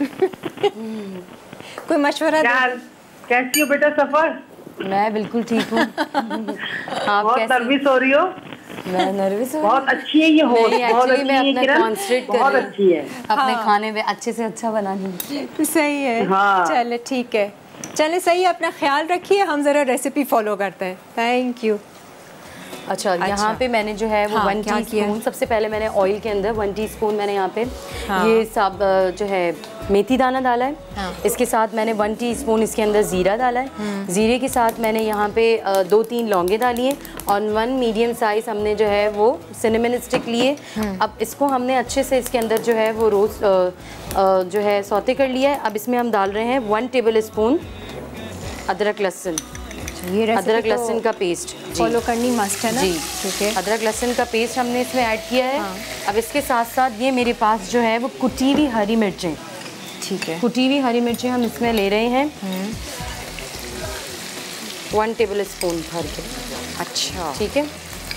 कोई मशवरा दे। कैसी हो बेटा सफर? मैं बिल्कुल ठीक हूँ। आप बहुत नर्वस हो रही हो? मैं नर्वस हूँ। बहुत अच्छी है ये होस्ट, बहुत अच्छी है किरण, बहुत अच्छी है। अपने खाने में अच्छे से अच्छा बनानी। सही है। हाँ। चले ठीक है, चले सही है, अपना ख्याल रखिए, हम जरा रेसिपी फॉलो करते हैं। Thank you. अच्छा, अच्छा यहाँ पे मैंने जो है वो हाँ, वन टी स्पून सबसे पहले मैंने ऑयल के अंदर वन टी स्पून मैंने यहाँ पे हाँ। ये सब जो है मेथी दाना डाला है हाँ। इसके साथ मैंने वन टीस्पून इसके अंदर ज़ीरा डाला है। ज़ीरे के साथ मैंने यहाँ पे दो तीन लौंगे डाली हैं और वन मीडियम साइज़ हमने जो है वो सिनेमन स्टिक लिए। अब इसको हमने अच्छे से इसके अंदर जो है वो रोस्ट जो है सौते कर लिया है। अब इसमें हम डाल रहे हैं वन टेबल स्पून अदरक लहसुन। ये अदरक लहसुन का पेस्ट फॉलो करनी मस्ट है ना? जी ठीक है। अदरक लहसुन का पेस्ट हमने इसमें ऐड किया है हाँ। अब इसके साथ साथ ये मेरे पास जो है वो कुटी हुई हरी मिर्चें, ठीक है, कुटी हुई हरी मिर्चें हम इसमें ले रहे हैं वन टेबल स्पून भर के। अच्छा ठीक है।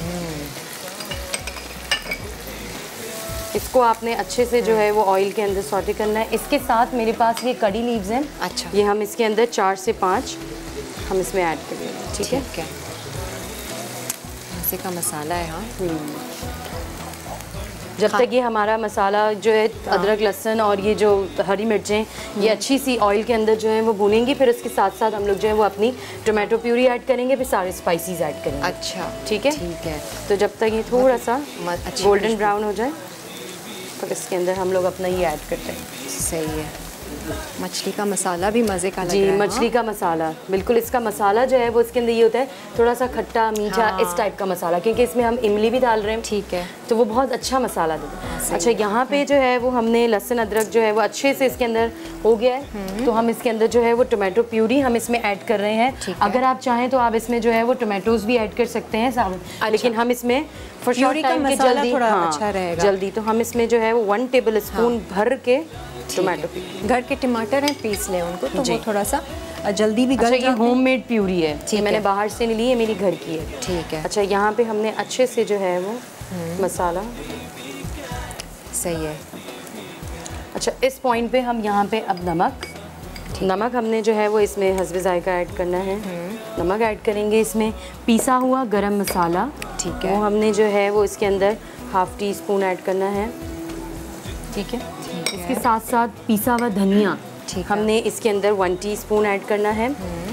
इसको आपने अच्छे से जो है वो ऑयल के अंदर सॉटे करना है। इसके साथ मेरे पास ये कड़ी लीव्स हैं। अच्छा, ये हम इसके अंदर चार से पाँच हम इसमें ऐड करेंगे। ठीक है, क्या ऐसे का मसाला है हाँ। जब हाँ। तक ये हमारा मसाला जो है हाँ। अदरक लहसुन और ये जो हरी मिर्चें ये अच्छी सी ऑयल के अंदर जो है वो भूनेंगी, फिर उसके साथ साथ हम लोग जो है वो अपनी टोमेटो प्यूरी ऐड करेंगे, फिर सारे स्पाइसेस ऐड करेंगे। अच्छा ठीक है ठीक है। तो जब तक ये थोड़ा सा गोल्डन ब्राउन हो जाए तो इसके अंदर हम लोग अपना ये ऐड करते हैं। सही है। मछली का मसाला भी मज़े का लग जी, रहा है। मछली का मसाला बिल्कुल। इसका मसाला जो है वो इसके अंदर ये होता है थोड़ा सा खट्टा मीठा, हाँ। इस टाइप का मसाला, क्योंकि इसमें हम इमली भी डाल रहे हैं। ठीक है, तो वो बहुत अच्छा मसाला देता है। अच्छा, यहाँ पे जो है वो हमने लहसुन अदरक जो है वो अच्छे से इसके अंदर हो गया है, तो हम इसके अंदर जो है वो टोमेटो प्यूरी हम इसमें ऐड कर रहे हैं। अगर आप चाहें तो आप इसमें जो है वो टोमेटोज भी ऐड कर सकते हैं साबुत, अच्छा। लेकिन हम इसमें फॉर शॉर्ट टाइम के जल्दी थोड़ा हाँ, अच्छा रहेगा जल्दी, तो हम इसमें जो है वो वन टेबल स्पून भर के टोमेटो प्यूरी। घर के टमाटर हैं, पीस लें उनको, तो वो थोड़ा सा जल्दी भी गल अच्छा, ये जाते हैं। होममेड प्यूरी है, ठीक ये मैंने है। बाहर से नहीं ली है, मेरी घर की है। ठीक है, अच्छा, यहाँ पे हमने अच्छे से जो है वो मसाला, सही है। अच्छा, इस पॉइंट पे हम यहाँ पे अब नमक नमक हमने जो है वो इसमें हस्बे जायका ऐड करना है। नमक ऐड करेंगे, इसमें पीसा हुआ गरम मसाला, ठीक है, वो हमने जो है वो इसके अंदर हाफ टी स्पून ऐड करना है। ठीक है, इसके साथ साथ पीसा हुआ धनिया हमने इसके अंदर वन टीस्पून ऐड करना है।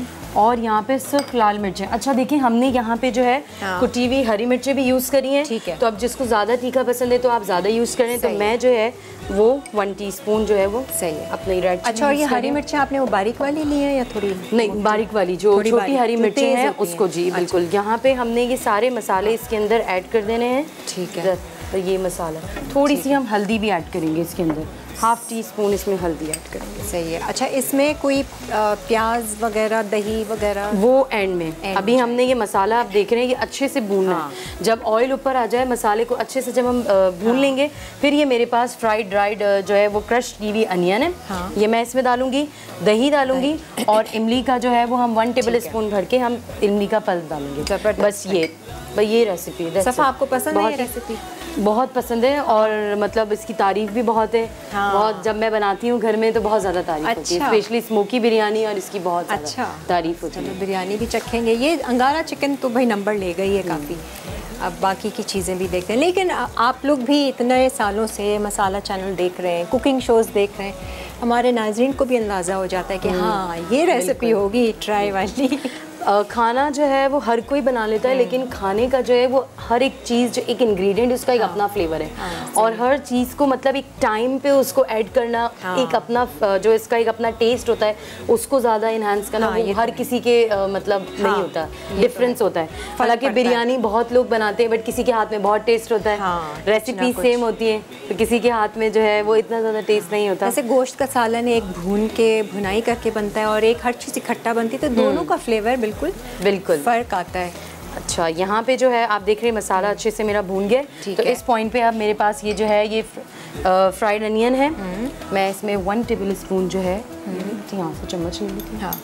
और यहाँ पे सिर्फ लाल मिर्चें। अच्छा देखिए, हमने यहाँ पे जो है हाँ। कुटी हुई हरी मिर्चें भी यूज़ करी हैं। ठीक है, तो अब जिसको ज़्यादा तीखा पसंद है तो आप ज़्यादा यूज़ करें। तो मैं जो है वो वन टीस्पून जो है वो सही है अपनी रेड। अच्छा, और ये हरी मिर्चें आपने वो बारीक वाली ली है या थोड़ी? नहीं, बारीक वाली जो छोटी हरी मिर्चें हैं उसको। जी बिल्कुल। यहाँ पे हमने ये सारे मसाले इसके अंदर ऐड कर देने हैं। ठीक है, तो ये मसाला, थोड़ी सी हम हल्दी भी ऐड करेंगे इसके अंदर, हाफ टी स्पून इसमें हल्दी ऐड करेंगे। सही है। अच्छा, इसमें कोई प्याज वगैरह, दही वगैरह? वो एंड में एंड अभी में। हमने ये मसाला आप देख रहे हैं ये अच्छे से भूनना हाँ। है। जब ऑयल ऊपर आ जाए मसाले को अच्छे से जब हम भून हाँ। लेंगे, फिर ये मेरे पास फ्राइड ड्राइड जो है वो क्रश की हुई अनियन है। हाँ। ये मैं इसमें डालूंगी, दही डालूंगी और इमली का जो है वो हम वन टेबल स्पून भर के हम इमली का पल्प डालेंगे। बस ये भाई ये रेसिपी। सफा, आपको पसंद है ये रेसिपी? बहुत पसंद है, और मतलब इसकी तारीफ भी बहुत है। हाँ। बहुत, जब मैं बनाती हूँ घर में तो बहुत ज़्यादा तारीफ अच्छा। होती है, स्पेशली स्मोकी बिरयानी, और इसकी बहुत अच्छा तारीफ होती है। बिरयानी भी चखेंगे। ये अंगारा चिकन तो भाई नंबर ले गई है काफ़ी। अब बाकी की चीज़ें भी देखते हैं, लेकिन आप लोग भी इतने सालों से मसाला चैनल देख रहे हैं, कुकिंग शोज़ देख रहे हैं, हमारे नाज़रीन को भी अंदाज़ा हो जाता है कि हाँ ये रेसिपी होगी ट्राई वाली। खाना जो है वो हर कोई बना लेता है, लेकिन खाने का जो है वो हर एक चीज़ जो एक इंग्रेडिएंट उसका एक हाँ, अपना फ्लेवर है। हाँ, और हर चीज़ को मतलब एक टाइम पे उसको ऐड करना, हाँ, एक अपना जो इसका एक अपना टेस्ट होता है उसको ज़्यादा इन्हांस करना, हाँ, वो हर किसी के आ, मतलब हाँ, नहीं होता, डिफरेंस होता है। हालांकि बिरयानी बहुत लोग बनाते हैं बट किसी के हाथ में बहुत टेस्ट होता है। हाँ, रेसिपी सेम होती है तो किसी के हाथ में जो है वो इतना ज़्यादा टेस्ट नहीं होता। जैसे गोश्त का सालन एक भून के भुनाई करके बनता है और एक हर चीज़ इकट्ठा बनती है, तो दोनों का फ्लेवर बिल्कुल बिल्कुल फ़र्क आता है। अच्छा, यहाँ पे जो है आप देख रहे हैं मसाला अच्छे से मेरा भून गया। तो इस पॉइंट पे अब मेरे पास ये जो है ये फ्राइड अनियन है, मैं इसमें वन टेबल स्पून जो है यहाँ से चम्मच ले लेती हूँ। हाँ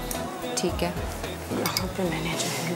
ठीक है, यहाँ पे मैंने जो है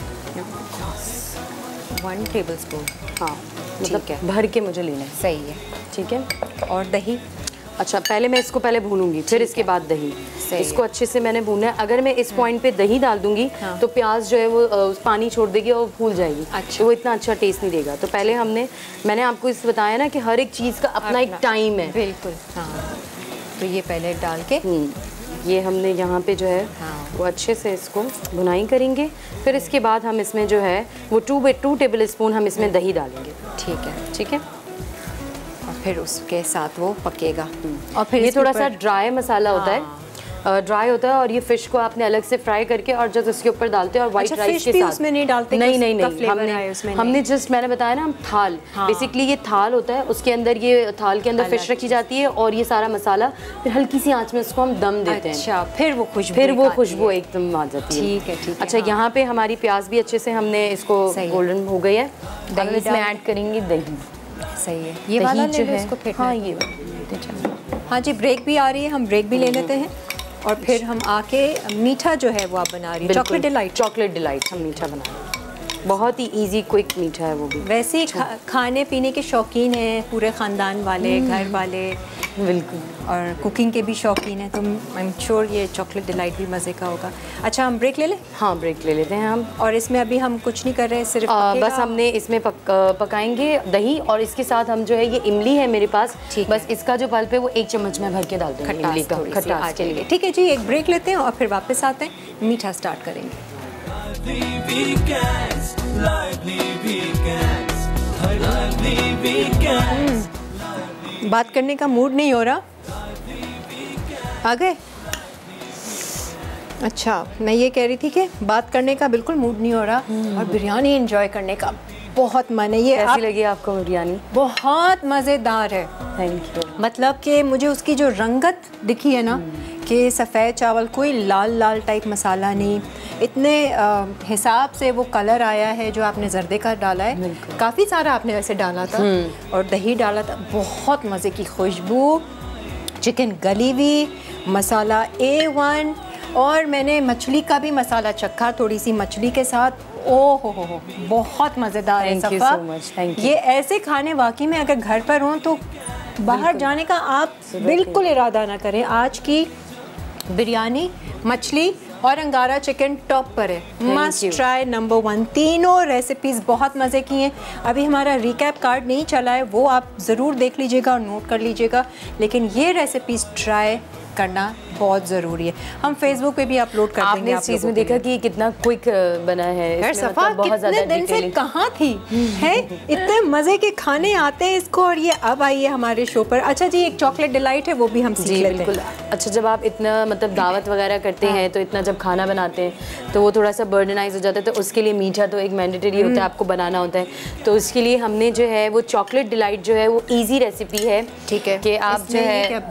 वन टेबल स्पून, हाँ मतलब भर के मुझे लेना है। सही है, ठीक है। और दही? अच्छा, पहले मैं इसको पहले भूनूंगी, फिर इसके बाद दही। इसको अच्छे से मैंने भूना है। अगर मैं इस पॉइंट पे दही डाल दूंगी हाँ। तो प्याज जो है वो पानी छोड़ देगी और फूल जाएगी। अच्छा। तो वो इतना अच्छा टेस्ट नहीं देगा। तो पहले हमने मैंने आपको इस बताया ना कि हर एक चीज़ का अपना, अपना एक टाइम है। बिल्कुल हाँ। तो ये पहले डाल के ये हमने यहाँ पे जो है हाँ। वो अच्छे से इसको भुनाई करेंगे। फिर इसके बाद हम इसमें जो है वो two by two tablespoon हम इसमें दही डालेंगे। ठीक है, ठीक है। और फिर उसके साथ वो पकेगा। और फिर ये थोड़ा सा ड्राई मसाला होता है, ड्राई होता है, और ये फिश को आपने अलग से फ्राई करके और जब उसके ऊपर डालते हैं और वाइट अच्छा, राइस के साथ उसमें नहीं डालते? नहीं नहीं नहीं, हमने हमने जस्ट मैंने बताया ना हम थाल, हाँ। बेसिकली ये थाल होता है, उसके अंदर ये थाल के अंदर फिश रखी जाती है और ये सारा मसाला फिर हल्की सी आंच में उसको हम दम देते हैं। अच्छा, फिर वो खुशबू फिर वो खुशबू एकदम आ जाती है। ठीक है, ठीक है। अच्छा, यहाँ पे हमारी प्याज भी अच्छे से हमने इसको गोल्डन हो गई है। अब इसमें ऐड करेंगे दही। सही है, ये वाला जो है इसको फेंकना। हाँ ये हाँ जी, ब्रेक भी आ रही है, हम ब्रेक भी ले लेते हैं और फिर हम आके मीठा जो है वो आप बना रही है, चॉकलेट डिलाइट। चॉकलेट डिलाइट हम मीठा बना रहे हैं, बहुत ही इजी क्विक मीठा है वो भी। वैसे ही खा, खाने पीने के शौकीन हैं पूरे ख़ानदान वाले, घर वाले, बिल्कुल, और कुकिंग के भी शौकीन हैं, तो आई एम श्योर ये चॉकलेट डिलाइट भी मज़े का होगा। अच्छा, हम ब्रेक ले लें? हाँ, ब्रेक ले लेते हैं हम। और इसमें अभी हम कुछ नहीं कर रहे हैं, सिर्फ आ, बस हमने इसमें पक, पकाएंगे दही, और इसके साथ हम जो है ये इमली है मेरे पास, बस इसका जो पल्प है वो एक चम्मच में भर के डाल दूँगी इमली का, खटास के लिए। ठीक है जी, एक ब्रेक लेते हैं और फिर वापस आते हैं, मीठा स्टार्ट करेंगे। बात करने का मूड नहीं हो रहा, आ गए? अच्छा, मैं ये कह रही थी कि बात करने का बिल्कुल मूड नहीं हो रहा और बिरयानी एंजॉय करने का बहुत मन है। ये कैसी आप, लगी आपको बिरयानी? बहुत मज़ेदार है। Thank you. मतलब कि मुझे उसकी जो रंगत दिखी है ना कि सफ़ेद चावल, कोई लाल लाल टाइप मसाला नहीं, इतने आ, हिसाब से वो कलर आया है जो आपने जर्दे का डाला है, काफ़ी सारा आपने वैसे डाला था और दही डाला था, बहुत मज़े की खुशबू, चिकन गली हुई, मसाला ए वन, और मैंने मछली का भी मसाला चखा थोड़ी सी मछली के साथ। ओ हो हो हो बहुत मज़ेदार है Thank you सफ़ा। so much, thank you। ये ऐसे खाने वाकई में अगर घर पर हों तो बाहर जाने का आप बिल्कुल इरादा ना करें। आज की बिरयानी, मछली और अंगारा चिकन टॉप पर है, मस्ट ट्राई, नंबर वन। तीनों रेसिपीज़ बहुत मज़े की हैं। अभी हमारा रिकैप कार्ड नहीं चला है, वो आप ज़रूर देख लीजिएगा और नोट कर लीजिएगा, लेकिन ये रेसिपीज़ ट्राई करना बहुत ज़रूरी है। हम फेसबुक पे भी अपलोड कर देंगे। आपने इस चीज़ में देखा कि कितना क्विक बना है, इसमें मतलब बहुत ज़्यादा दिन से कहाँ थी है, इतने मज़े के खाने आते हैं इसको, और ये अब आई है हमारे शो पर। अच्छा जी, एक चॉकलेट डिलाइट है, वो भी हम सीख लेते हैं। अच्छा, जब आप इतना मतलब दावत वगैरह करते हैं तो इतना जब खाना बनाते हैं तो वो थोड़ा सा बर्डनाइज हो जाता है, तो उसके लिए मीठा तो एक मैंडेटरी होता है, आपको बनाना होता है। तो उसके लिए हमने जो है वो चॉकलेट डिलाइट जो है वो ईजी रेसिपी है। ठीक है कि आप जो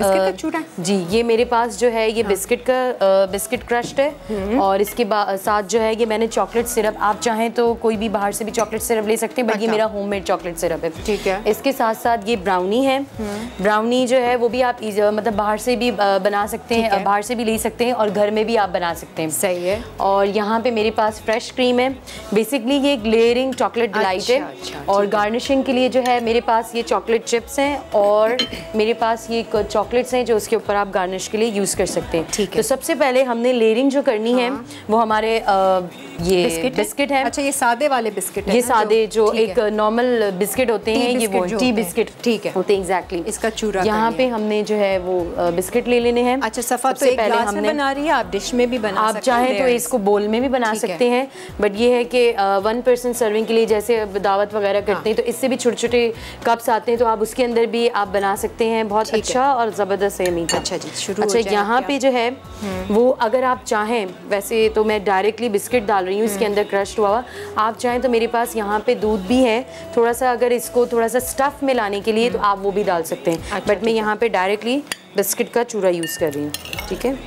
है, जी ये मेरे पास जो है ये बिस्किट का बिस्किट क्रश्ड है, और इसके साथ जो है ये मैंने चॉकलेट सिरप, आप चाहें तो कोई भी बाहर से भी चॉकलेट सिरप ले सकते हैं, बट ये मेरा होममेड चॉकलेट सिरप है। ठीक है। इसके साथ साथ ये ब्राउनी है। ब्राउनी जो है वो भी आप मतलब बाहर से भी बना सकते हैं, बाहर से भी ले सकते हैं और घर में भी आप बना सकते हैं। सही है। और यहाँ पे मेरे पास फ्रेश क्रीम है। बेसिकली ये एक लेयरिंग चॉकलेट डिलाइट है। अच्छा, और गार्निशिंग के लिए जो है मेरे पास ये चॉकलेट चिप्स हैं और मेरे पास ये चॉकलेट्स हैं जो उसके ऊपर आप गार्निश के लिए यूज़ कर सकते हैं। ठीक है। तो सबसे पहले हमने लेयरिंग जो करनी है वो हमारे आ, ये बिस्किट बिस्किट है। अच्छा, ये सादे वाले बिस्किट है, ये सादे जो, जो एक नॉर्मल बिस्किट होते हैं, ये वो टी बिस्किट ठीक है होते हैं एग्जैक्टली। इसका चूरा यहाँ पे हमने जो है वो बिस्किट ले लेने हैं। अच्छा, सफ़ा तो एक ग्लास में बना रही है, आप डिश में भी बना आप सकते हैं, चाहें तो इसको बोल में भी बना सकते हैं, बट ये है कि वन पर्सन सर्विंग के लिए जैसे दावत वगैरह करते हैं तो इससे भी छोटे छोटे कप्स आते हैं, तो आप उसके अंदर भी आप बना सकते हैं। बहुत अच्छा और ज़बरदस्त है मीठा। अच्छा जी, शुरू अच्छा, यहाँ पे जो है वो अगर आप चाहें, वैसे तो मैं डायरेक्टली बिस्किट डाल रही हूँ इसके अंदर क्रश्ड हुआ, आप चाहें तो मेरे पास यहाँ पे दूध भी है थोड़ा सा, अगर इसको थोड़ा सा स्टफ़ में लाने के लिए तो आप वो भी डाल सकते हैं, बट मैं यहाँ पे डायरेक्टली बिस्किट का चूरा यूज़ कर रही हूँ। ठीक है,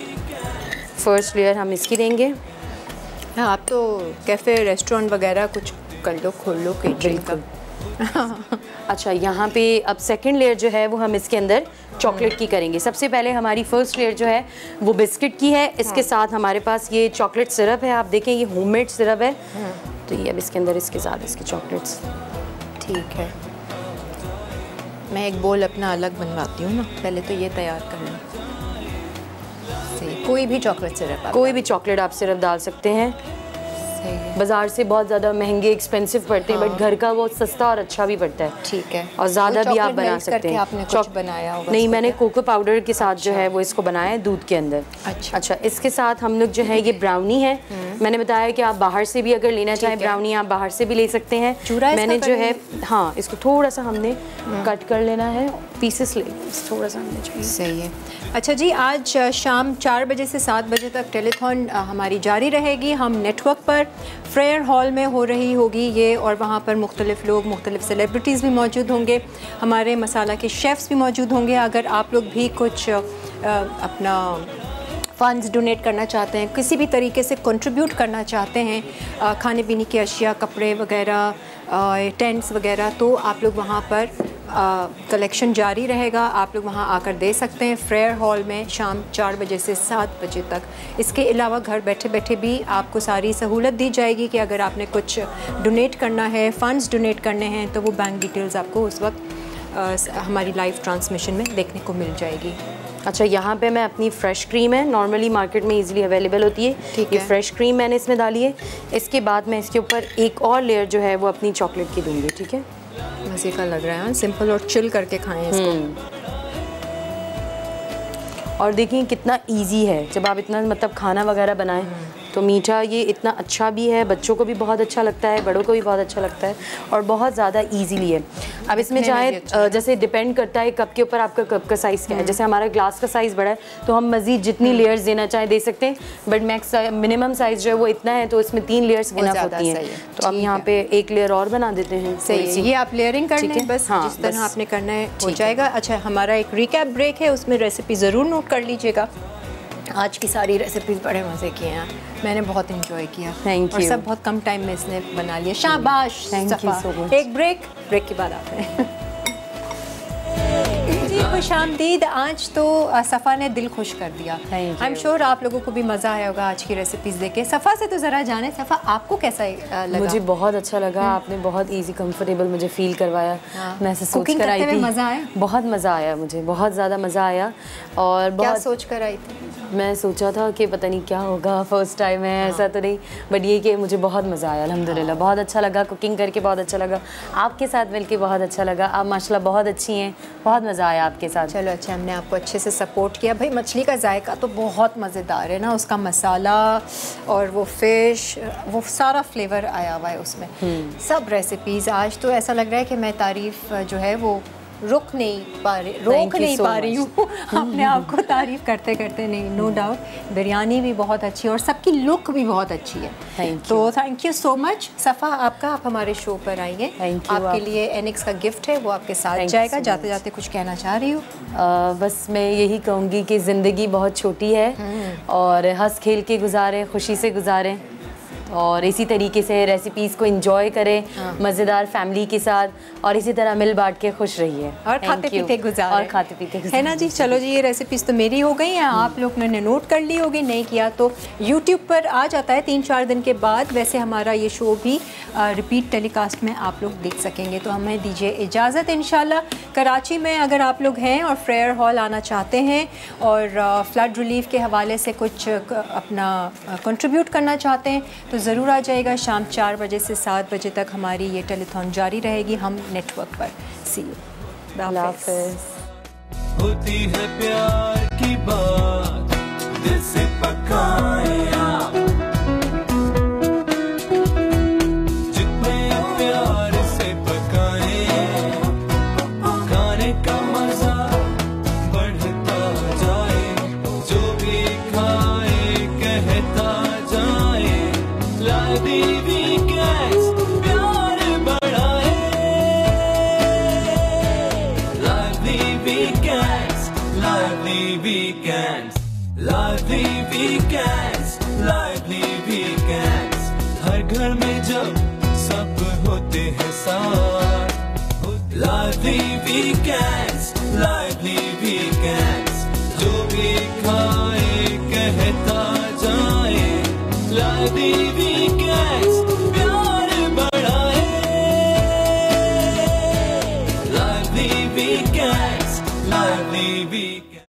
फर्स्ट लेयर हम इसकी देंगे। हाँ, आप तो कैफ़े रेस्टोरेंट वगैरह कुछ कर लो, खोल लो केटरिंग का। अच्छा, यहाँ पे अब सेकंड लेयर जो है वो हम इसके अंदर चॉकलेट की करेंगे। सबसे पहले हमारी फर्स्ट लेयर जो है वो बिस्किट की है, इसके साथ हमारे पास ये चॉकलेट सिरप है, आप देखें ये होममेड सिरप है, तो ये अब इसके अंदर इसके साथ इसके चॉकलेट्स। ठीक है, मैं एक बोल अपना अलग बनवाती हूँ ना, पहले तो ये तैयार कर लूँ। कोई भी चॉकलेट सिरप, कोई भी चॉकलेट आप सिरप डाल सकते हैं। बाजार से बहुत ज़्यादा महंगे एक्सपेंसिव पड़ते हैं, बट घर का वो सस्ता और अच्छा भी पड़ता है। ठीक है, और ज़्यादा भी आप बना सकते हैं। आपने कुछ बनाया होगा? नहीं, मैंने कोको पाउडर के साथ जो है वो इसको बनाया है दूध के अंदर। अच्छा अच्छा, इसके साथ हम लोग जो है ये ब्राउनी है, मैंने बताया कि आप बाहर से भी अगर लेना चाहें ब्राउनी आप बाहर से भी ले सकते हैं। मैंने जो है हाँ इसको थोड़ा सा हमने कट कर लेना है, पीसेस ले थोड़ा सा हमने चाहिए। सही है। अच्छा जी, आज शाम चार बजे से सात बजे तक टेलीथॉन हमारी जारी रहेगी। हम नेटवर्क पर फ्रेयर हॉल में हो रही होगी ये, और वहाँ पर मुख्तलिफ लोग, मुख्तलिफ सेलिब्रिटीज़ भी मौजूद होंगे, हमारे मसाला के शेफ़्स भी मौजूद होंगे। अगर आप लोग भी कुछ आ, अपना फ़ंड्स डोनेट करना चाहते हैं, किसी भी तरीके से कंट्रीब्यूट करना चाहते हैं, आ, खाने पीने की अशिया, कपड़े वगैरह, टेंट्स वगैरह, तो आप लोग वहाँ पर कलेक्शन जारी रहेगा, आप लोग वहाँ आकर दे सकते हैं फ्रेयर हॉल में शाम चार बजे से सात बजे तक। इसके अलावा घर बैठे बैठे भी आपको सारी सहूलत दी जाएगी कि अगर आपने कुछ डोनेट करना है, फ़ंड्स डोनेट करने हैं, तो वो बैंक डिटेल्स आपको उस वक्त आ, हमारी लाइव ट्रांसमिशन में देखने को मिल जाएगी। अच्छा, यहाँ पे मैं अपनी फ़्रेश क्रीम है, नॉर्मली मार्केट में इजीली अवेलेबल होती है, ये फ़्रेश क्रीम मैंने इसमें डाली है। इसके बाद मैं इसके ऊपर एक और लेयर जो है वो अपनी चॉकलेट की दूँगी। ठीक है, मज़े का लग रहा है, सिंपल और चिल करके खाएं इसको। और देखिए कितना इजी है, जब आप इतना मतलब खाना वगैरह बनाएं तो मीठा ये इतना अच्छा भी है, बच्चों को भी बहुत अच्छा लगता है, बड़ों को भी बहुत अच्छा लगता है और बहुत ज़्यादा ईजीली है। अब इसमें चाहे अच्छा जैसे डिपेंड करता है कप के ऊपर आपका कप का साइज़ क्या है। जैसे हमारा ग्लास का साइज़ बड़ा है तो हम मज़ीद जितनी लेयर्स देना चाहें दे सकते हैं, बट मैक्स मिनिमम साइज़ जो है वो इतना है, तो इसमें तीन लेयर्स इनफ होती हैं। तो अब यहाँ पे एक लेयर और बना देते हैं। सही है, ये आप लेयरिंग करना है बस, हाँ, जिस तरह आपने करना है हो जाएगा। अच्छा, हमारा एक रिकैप ब्रेक है, उसमें रेसिपी ज़रूर नोट कर लीजिएगा। आज की सारी रेसिपीज़ बड़े मज़े की हैं, मैंने बहुत इंजॉय किया। Thank you. और सब बहुत कम टाइम में इसने बना लिया। शाबाश। Thank you so much. एक ब्रेक, ब्रेक के बाद आते हैं। जी खुशामदीद। आज तो सफ़ा ने दिल खुश कर दिया। आई एम श्योर आप लोगों को भी मज़ा आया होगा आज की रेसिपीज़ देख के। सफ़ा से तो ज़रा जाने, सफ़ा आपको कैसा लगा? मुझे बहुत अच्छा लगा, आपने बहुत इजी कंफर्टेबल मुझे फील करवाया। हाँ। मैं ऐसे सोच कर आई थी, मज़ा आया, बहुत मज़ा आया, मुझे बहुत ज़्यादा मज़ा आया। और क्या बहुत सोच कर आई थी? मैं सोचा था कि पता नहीं क्या होगा, फर्स्ट टाइम है। हाँ। ऐसा तो नहीं, बट ये कि मुझे बहुत मज़ा आया अल्हम्दुलिल्लाह। हाँ। बहुत अच्छा लगा, कुकिंग करके बहुत अच्छा लगा, आपके साथ मिलके बहुत अच्छा लगा। आप माशाल्लाह बहुत अच्छी हैं, बहुत मज़ा आया आपके साथ। चलो अच्छा, हमने आपको अच्छे से सपोर्ट किया। भाई मछली का जायका तो बहुत मज़ेदार है ना, उसका मसाला और वो फ़िश, वो सारा फ्लेवर आया हुआ है उसमें। सब रेसिपीज़ आज तो ऐसा लग रहा है कि मैं तारीफ़ जो है वो रुक नहीं पा रही, रोक नहीं पा रही हूँ अपने आप को तारीफ़ करते करते। नहीं, नो डाउट बिरयानी भी बहुत अच्छी है और सबकी लुक भी बहुत अच्छी है। थैंक तो थैंक यू सो मच सफ़ा आपका, आप हमारे शो पर आएंगे। Thank you. आपके लिए एनिक्स का गिफ्ट है, वो आपके साथ जाएगा। जाते जाते कुछ कहना चाह रही हूँ? बस मैं यही कहूँगी कि ज़िंदगी बहुत छोटी है और हंस खेल के गुजारें, खुशी से गुजारें और इसी तरीके से रेसिपीज़ को एंजॉय करें। हाँ। मज़ेदार फैमिली के साथ, और इसी तरह मिल बांट के खुश रहिए और खाते पीते गुजारें। और खाते पीते गुजारें, है ना जी। चलो जी, ये रेसिपीज़ तो मेरी हो गई हैं, आप लोग ने नोट कर ली होगी, नहीं किया तो यूट्यूब पर आ जाता है तीन चार दिन के बाद। वैसे हमारा ये शो भी रिपीट टेलीकास्ट में आप लोग देख सकेंगे। तो हमें दीजिए इजाज़त। इंशाल्लाह कराची में अगर आप लोग हैं और फ्रेयर हॉल आना चाहते हैं और फ्लड रिलीफ के हवाले से कुछ अपना कंट्रीब्यूट करना चाहते हैं तो ज़रूर आ जाएगा। शाम चार बजे से सात बजे तक हमारी ये टेलीथॉन जारी रहेगी, हम नेटवर्क पर। सी यू, अल्लाह हाफ़िज़। होती है प्यार की बात, दिल से पकाए आप, जितने प्यार से पकाए, खाने का मजा बढ़ता जाए, जो भी खाए कहता जाए, लादी वीकेंड्स प्यार बढ़ाए, लादी वीकेंड्स, लादी वीकेंड्स, लादी वीकेंड्स, लादी वीकेंड्स, हर घर में जब सब होते हैं साथ, लादी वीकेंड्स, लादी वीकेंड्स, जो भी खा